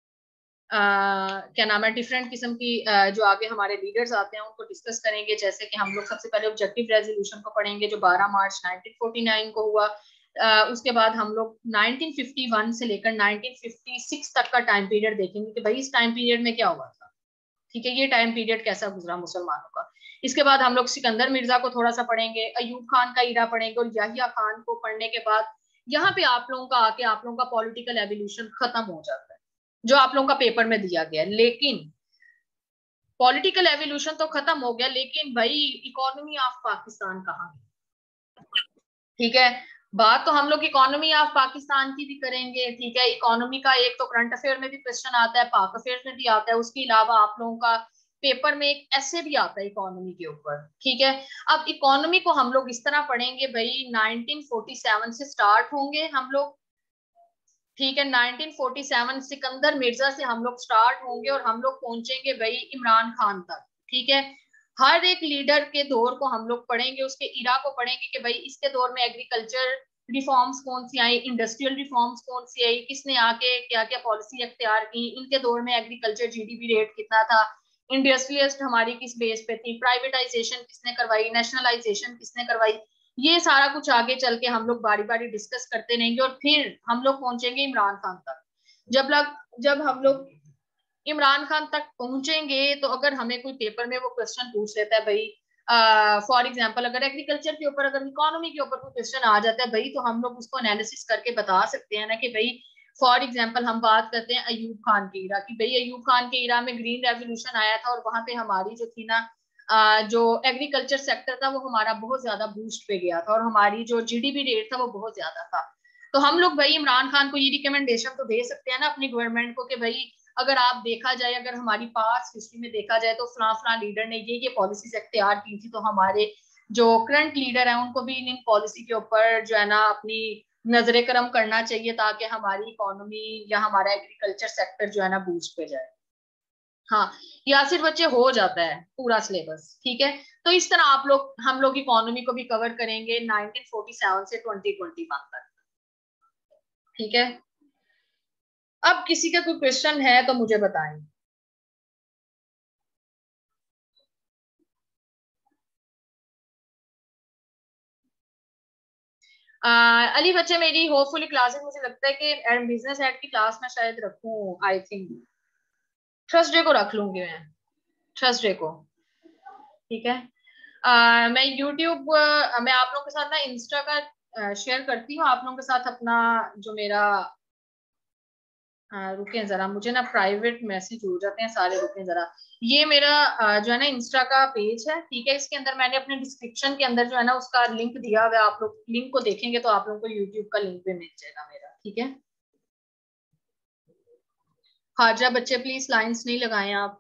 क्या नाम है, डिफरेंट किस्म की जो आगे हमारे लीडर्स आते हैं उनको डिस्कस करेंगे। जैसे कि हम लोग सबसे पहले ऑब्जेक्टिव रेजोल्यूशन को पढ़ेंगे जो 12 मार्च 1949 को हुआ। उसके बाद हम लोग 1951 से लेकर 1956 तक का टाइम पीरियड देखेंगे कि भाई इस टाइम पीरियड में क्या हुआ था। ठीक है, ये टाइम पीरियड कैसा गुजरा मुसलमानों का। इसके बाद हम लोग सिकंदर मिर्जा को थोड़ा सा पढ़ेंगे, अयूब खान का इरा पढ़ेंगे, और याहिया खान को पढ़ने के बाद यहाँ पे आप लोगों का आके आप लोगों का पॉलिटिकल एवोल्यूशन खत्म हो जाता है, जो आप लोगों का पेपर में दिया गया। लेकिन पॉलिटिकल एवोल्यूशन तो खत्म हो गया, लेकिन भाई इकोनॉमी ऑफ पाकिस्तान कहाँ है? ठीक है, बात तो हम लोग इकोनॉमी ऑफ पाकिस्तान की भी करेंगे, ठीक है। इकोनॉमी का एक तो करंट अफेयर में भी क्वेश्चन आता है, पाक अफेयर में भी आता है, उसके अलावा आप लोगों का पेपर में एक ऐसे भी आता है इकोनॉमी के ऊपर, ठीक है। अब इकोनॉमी को हम लोग इस तरह पढ़ेंगे भाई, 1947 से स्टार्ट होंगे हम लोग, ठीक है। 1947 सिकंदर मिर्जा से हम लोग स्टार्ट होंगे और हम लोग पहुंचेंगे भाई इमरान खान तक, ठीक है। हर एक लीडर के दौर को हम लोग पढ़ेंगे, उसके इरा को पढ़ेंगे कि भाई इसके दौर में एग्रीकल्चर रिफॉर्म्स कौन सी आई, इंडस्ट्रियल रिफॉर्म्स कौन सी आई, किसने आके क्या क्या पॉलिसी अख्तियार की, इनके दौर में एग्रीकल्चर जीडीपी रेट कितना था, इंडस्ट्रियलिस्ट हमारी किस बेस पे थी, प्राइवेटाइजेशन किसने करवाई, नेशनलाइजेशन किसने करवाई, ये सारा कुछ आगे चल के हम लोग बारी बारी डिस्कस करते रहेंगे। और फिर हम लोग पहुंचेंगे इमरान खान तक। जब हम लोग इमरान खान तक पहुंचेंगे तो अगर हमें कोई पेपर में वो क्वेश्चन पूछ लेता है भाई, फॉर एग्जाम्पल अगर एग्रीकल्चर के ऊपर, अगर इकोनॉमी के ऊपर कोई क्वेश्चन आ जाता है भाई, तो हम लोग उसको एनालिसिस करके बता सकते हैं ना कि भाई, फॉर एग्जाम्पल हम बात करते हैं अयूब खान के इरा की, भाई अयूब खान के इरा में ग्रीन रेवोल्यूशन आया था और वहां पे हमारी जो थी ना, जो एग्रीकल्चर सेक्टर था वो हमारा बहुत ज्यादा बूस्ट पे गया था और हमारी जो जीडीपी रेट था वो बहुत ज्यादा था। तो हम लोग भाई इमरान खान को ये रिकमेंडेशन तो दे सकते हैं ना अपनी गवर्नमेंट को कि भाई, अगर आप देखा जाए, अगर हमारी पास हिस्ट्री में देखा जाए तो फला फला लीडर ने ये पॉलिसीज अख्तियार की थी, तो हमारे जो करंट लीडर है उनको भी इन पॉलिसी के ऊपर जो है ना अपनी नजर करम करना चाहिए, ताकि हमारी इकोनॉमी या हमारा एग्रीकल्चर सेक्टर जो है ना बूस्ट पे जाए। हाँ, यासिर बच्चे हो जाता है पूरा सिलेबस, ठीक है। तो इस तरह आप लोग, हम लोग इकोनॉमी को भी कवर करेंगे 1947 से 2021 तक, ठीक है। अब किसी का कोई क्वेश्चन है तो मुझे बताएं। अली बच्चे, मेरी होपफुली क्लासेस, मुझे लगता है कि बिजनेस हेड की क्लास में शायद रखूं, आई थिंक थर्सडे को रख लूंगी मैं, थर्सडे को, ठीक है। मैं यूट्यूब, मैं आप लोगों के साथ ना इंस्टा का शेयर करती हूँ आप लोगों के साथ अपना, जो मेरा, रुके जरा, मुझे ना प्राइवेट मैसेज हो जाते हैं सारे, रुके जरा। ये मेरा जो है ना इंस्टा का पेज है, ठीक है। इसके अंदर मैंने अपने डिस्क्रिप्शन के अंदर जो है ना उसका लिंक दिया हुआ है, आप लोग लिंक को देखेंगे तो आप लोगों को यूट्यूब का लिंक भी मिल जाएगा मेरा, ठीक है। खाजा बच्चे प्लीज लाइंस नहीं लगाएं आप,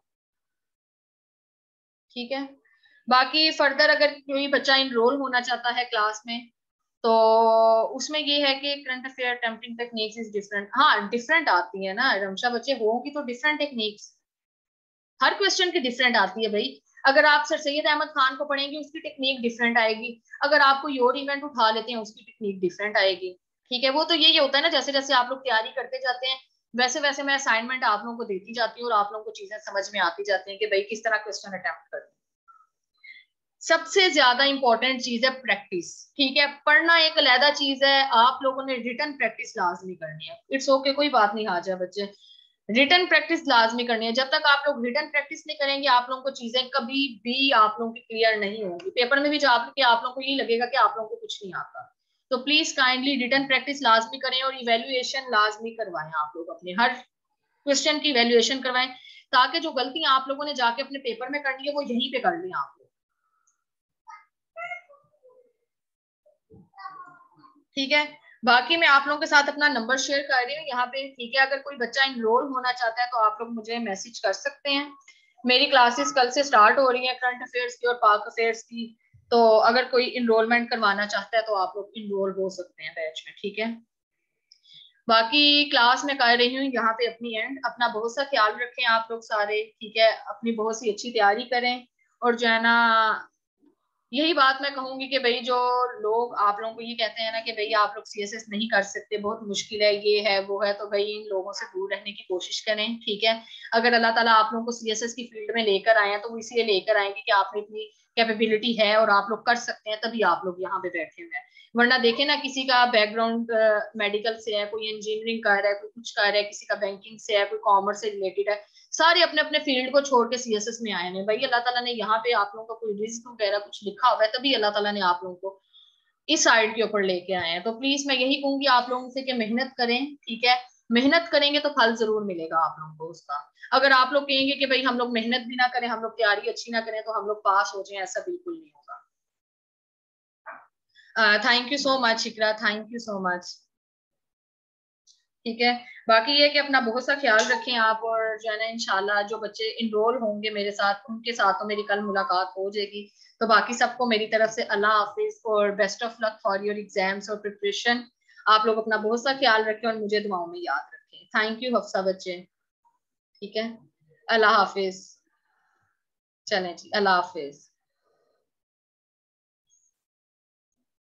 ठीक है। बाकी फर्दर अगर कोई बच्चा इनरोल होना चाहता है क्लास में, तो उसमें ये है कि current affair attempting techniques is different, हाँ डिफरेंट आती है ना रमशा बच्चे, होंगी तो डिफरेंट टेक्निक्स, हर क्वेश्चन की डिफरेंट आती है भाई। अगर आप सर सैयद अहमद खान को पढ़ेंगे उसकी टेक्निक डिफरेंट आएगी, अगर आप कोई और इवेंट उठा लेते हैं उसकी टेक्निक डिफरेंट आएगी, ठीक है। वो तो यही होता है ना, जैसे जैसे आप लोग तैयारी करते जाते हैं वैसे वैसे मैं असाइनमेंट आप लोगों को देती जाती हूँ और आप लोगों को चीजें समझ में आती जाती हैं कि भाई किस तरह क्वेश्चन अटेम्प्ट करते हैं। सबसे ज्यादा इंपॉर्टेंट चीज है प्रैक्टिस, ठीक है। पढ़ना एक अलहदा चीज है, आप लोगों ने रिटर्न प्रैक्टिस लाजमी करनी है, इट्स ओके कोई बात नहीं, हाजा बच्चे रिटर्न प्रैक्टिस लाजमी करनी है। जब तक आप लोग रिटर्न प्रैक्टिस नहीं करेंगे आप लोगों को चीजें कभी भी आप लोगों की क्लियर नहीं होंगी, पेपर में भी जो आप लोगों को यही लगेगा कि आप लोगों को कुछ नहीं आता। तो प्लीज काइंडली रिटर्न प्रैक्टिस लाजमी करें और इवेल्युएशन लाजमी करवाएं, आप लोग अपने हर क्वेश्चन की इवेल्युएशन करवाएं, ताकि जो गलतियां आप लोगों ने जाके अपने पेपर में करनी है वो यहीं पे कर लें आप लोग, ठीक है। बाकी मैं आप लोगों के साथ अपना नंबर शेयर कर रही हूँ यहाँ पे, ठीक है। अगर कोई बच्चा इनरोल होना चाहता है तो आप लोग मुझे मैसेज कर सकते हैं। मेरी क्लासेस कल से स्टार्ट हो रही हैं करंट अफेयर्स की और पाक अफेयर्स की, तो अगर कोई इनरोलमेंट करवाना चाहता है तो आप लोग इनरोल हो सकते हैं बैच में, ठीक है। बाकी क्लास में कर रही हूँ यहाँ पे अपनी एंड, अपना बहुत सा ख्याल रखें आप लोग सारे, ठीक है। अपनी बहुत सी अच्छी तैयारी करें और जो है ना, यही बात मैं कहूंगी कि भाई जो लोग आप लोगों को ये कहते हैं ना कि भाई आप लोग सीएसएस नहीं कर सकते, बहुत मुश्किल है, ये है वो है, तो भाई इन लोगों से दूर रहने की कोशिश करें, ठीक है। अगर अल्लाह ताला आप लोगों को सीएसएस की फील्ड में लेकर आए हैं तो वो इसलिए लेकर आएंगे कि आप में इतनी कैपेबिलिटी है और आप लोग कर सकते हैं, तभी आप लोग यहाँ पे बैठे हुए हैं। वरना देखे ना, किसी का बैकग्राउंड मेडिकल से है, कोई इंजीनियरिंग कर रहा है, कोई कुछ कर रहा है, किसी का बैंकिंग से है, कोई कॉमर्स से रिलेटेड है, सारे अपने अपने फील्ड को छोड़ के सीएसएस में आए हैं भाई। अल्लाह ताला ने यहाँ पे आप लोगों का कोई रिस्क वगैरह कुछ लिखा हुआ है, तभी अल्लाह ताला ने आप लोगों को इस साइड के ऊपर लेके आए हैं। तो प्लीज मैं यही कहूंगी आप लोगों से कि मेहनत करें, ठीक है। मेहनत करेंगे तो फल जरूर मिलेगा आप लोगों को उसका। अगर आप लोग कहेंगे कि भाई हम लोग मेहनत भी ना करें, हम लोग तैयारी अच्छी ना करें तो हम लोग पास हो जाए, ऐसा बिल्कुल नहीं होगा। Thank you so much Iqra, thank you so much. ठीक है, बाकी ये कि अपना बहुत सा ख्याल रखें आप, और जो है ना इंशाल्लाह जो बच्चे इनरोल होंगे मेरे साथ उनके साथ तो मेरी कल मुलाकात हो जाएगी। तो बाकी सबको मेरी तरफ से अल्लाह हाफिज और best of luck for your exams और प्रिपरेशन। आप लोग अपना बहुत सा ख्याल रखें और मुझे दुआओं में याद रखें। थैंक यू हफ्सा बच्चे। ठीक है, अल्लाह हाफिज। चलें जी, अल्लाह हाफिज।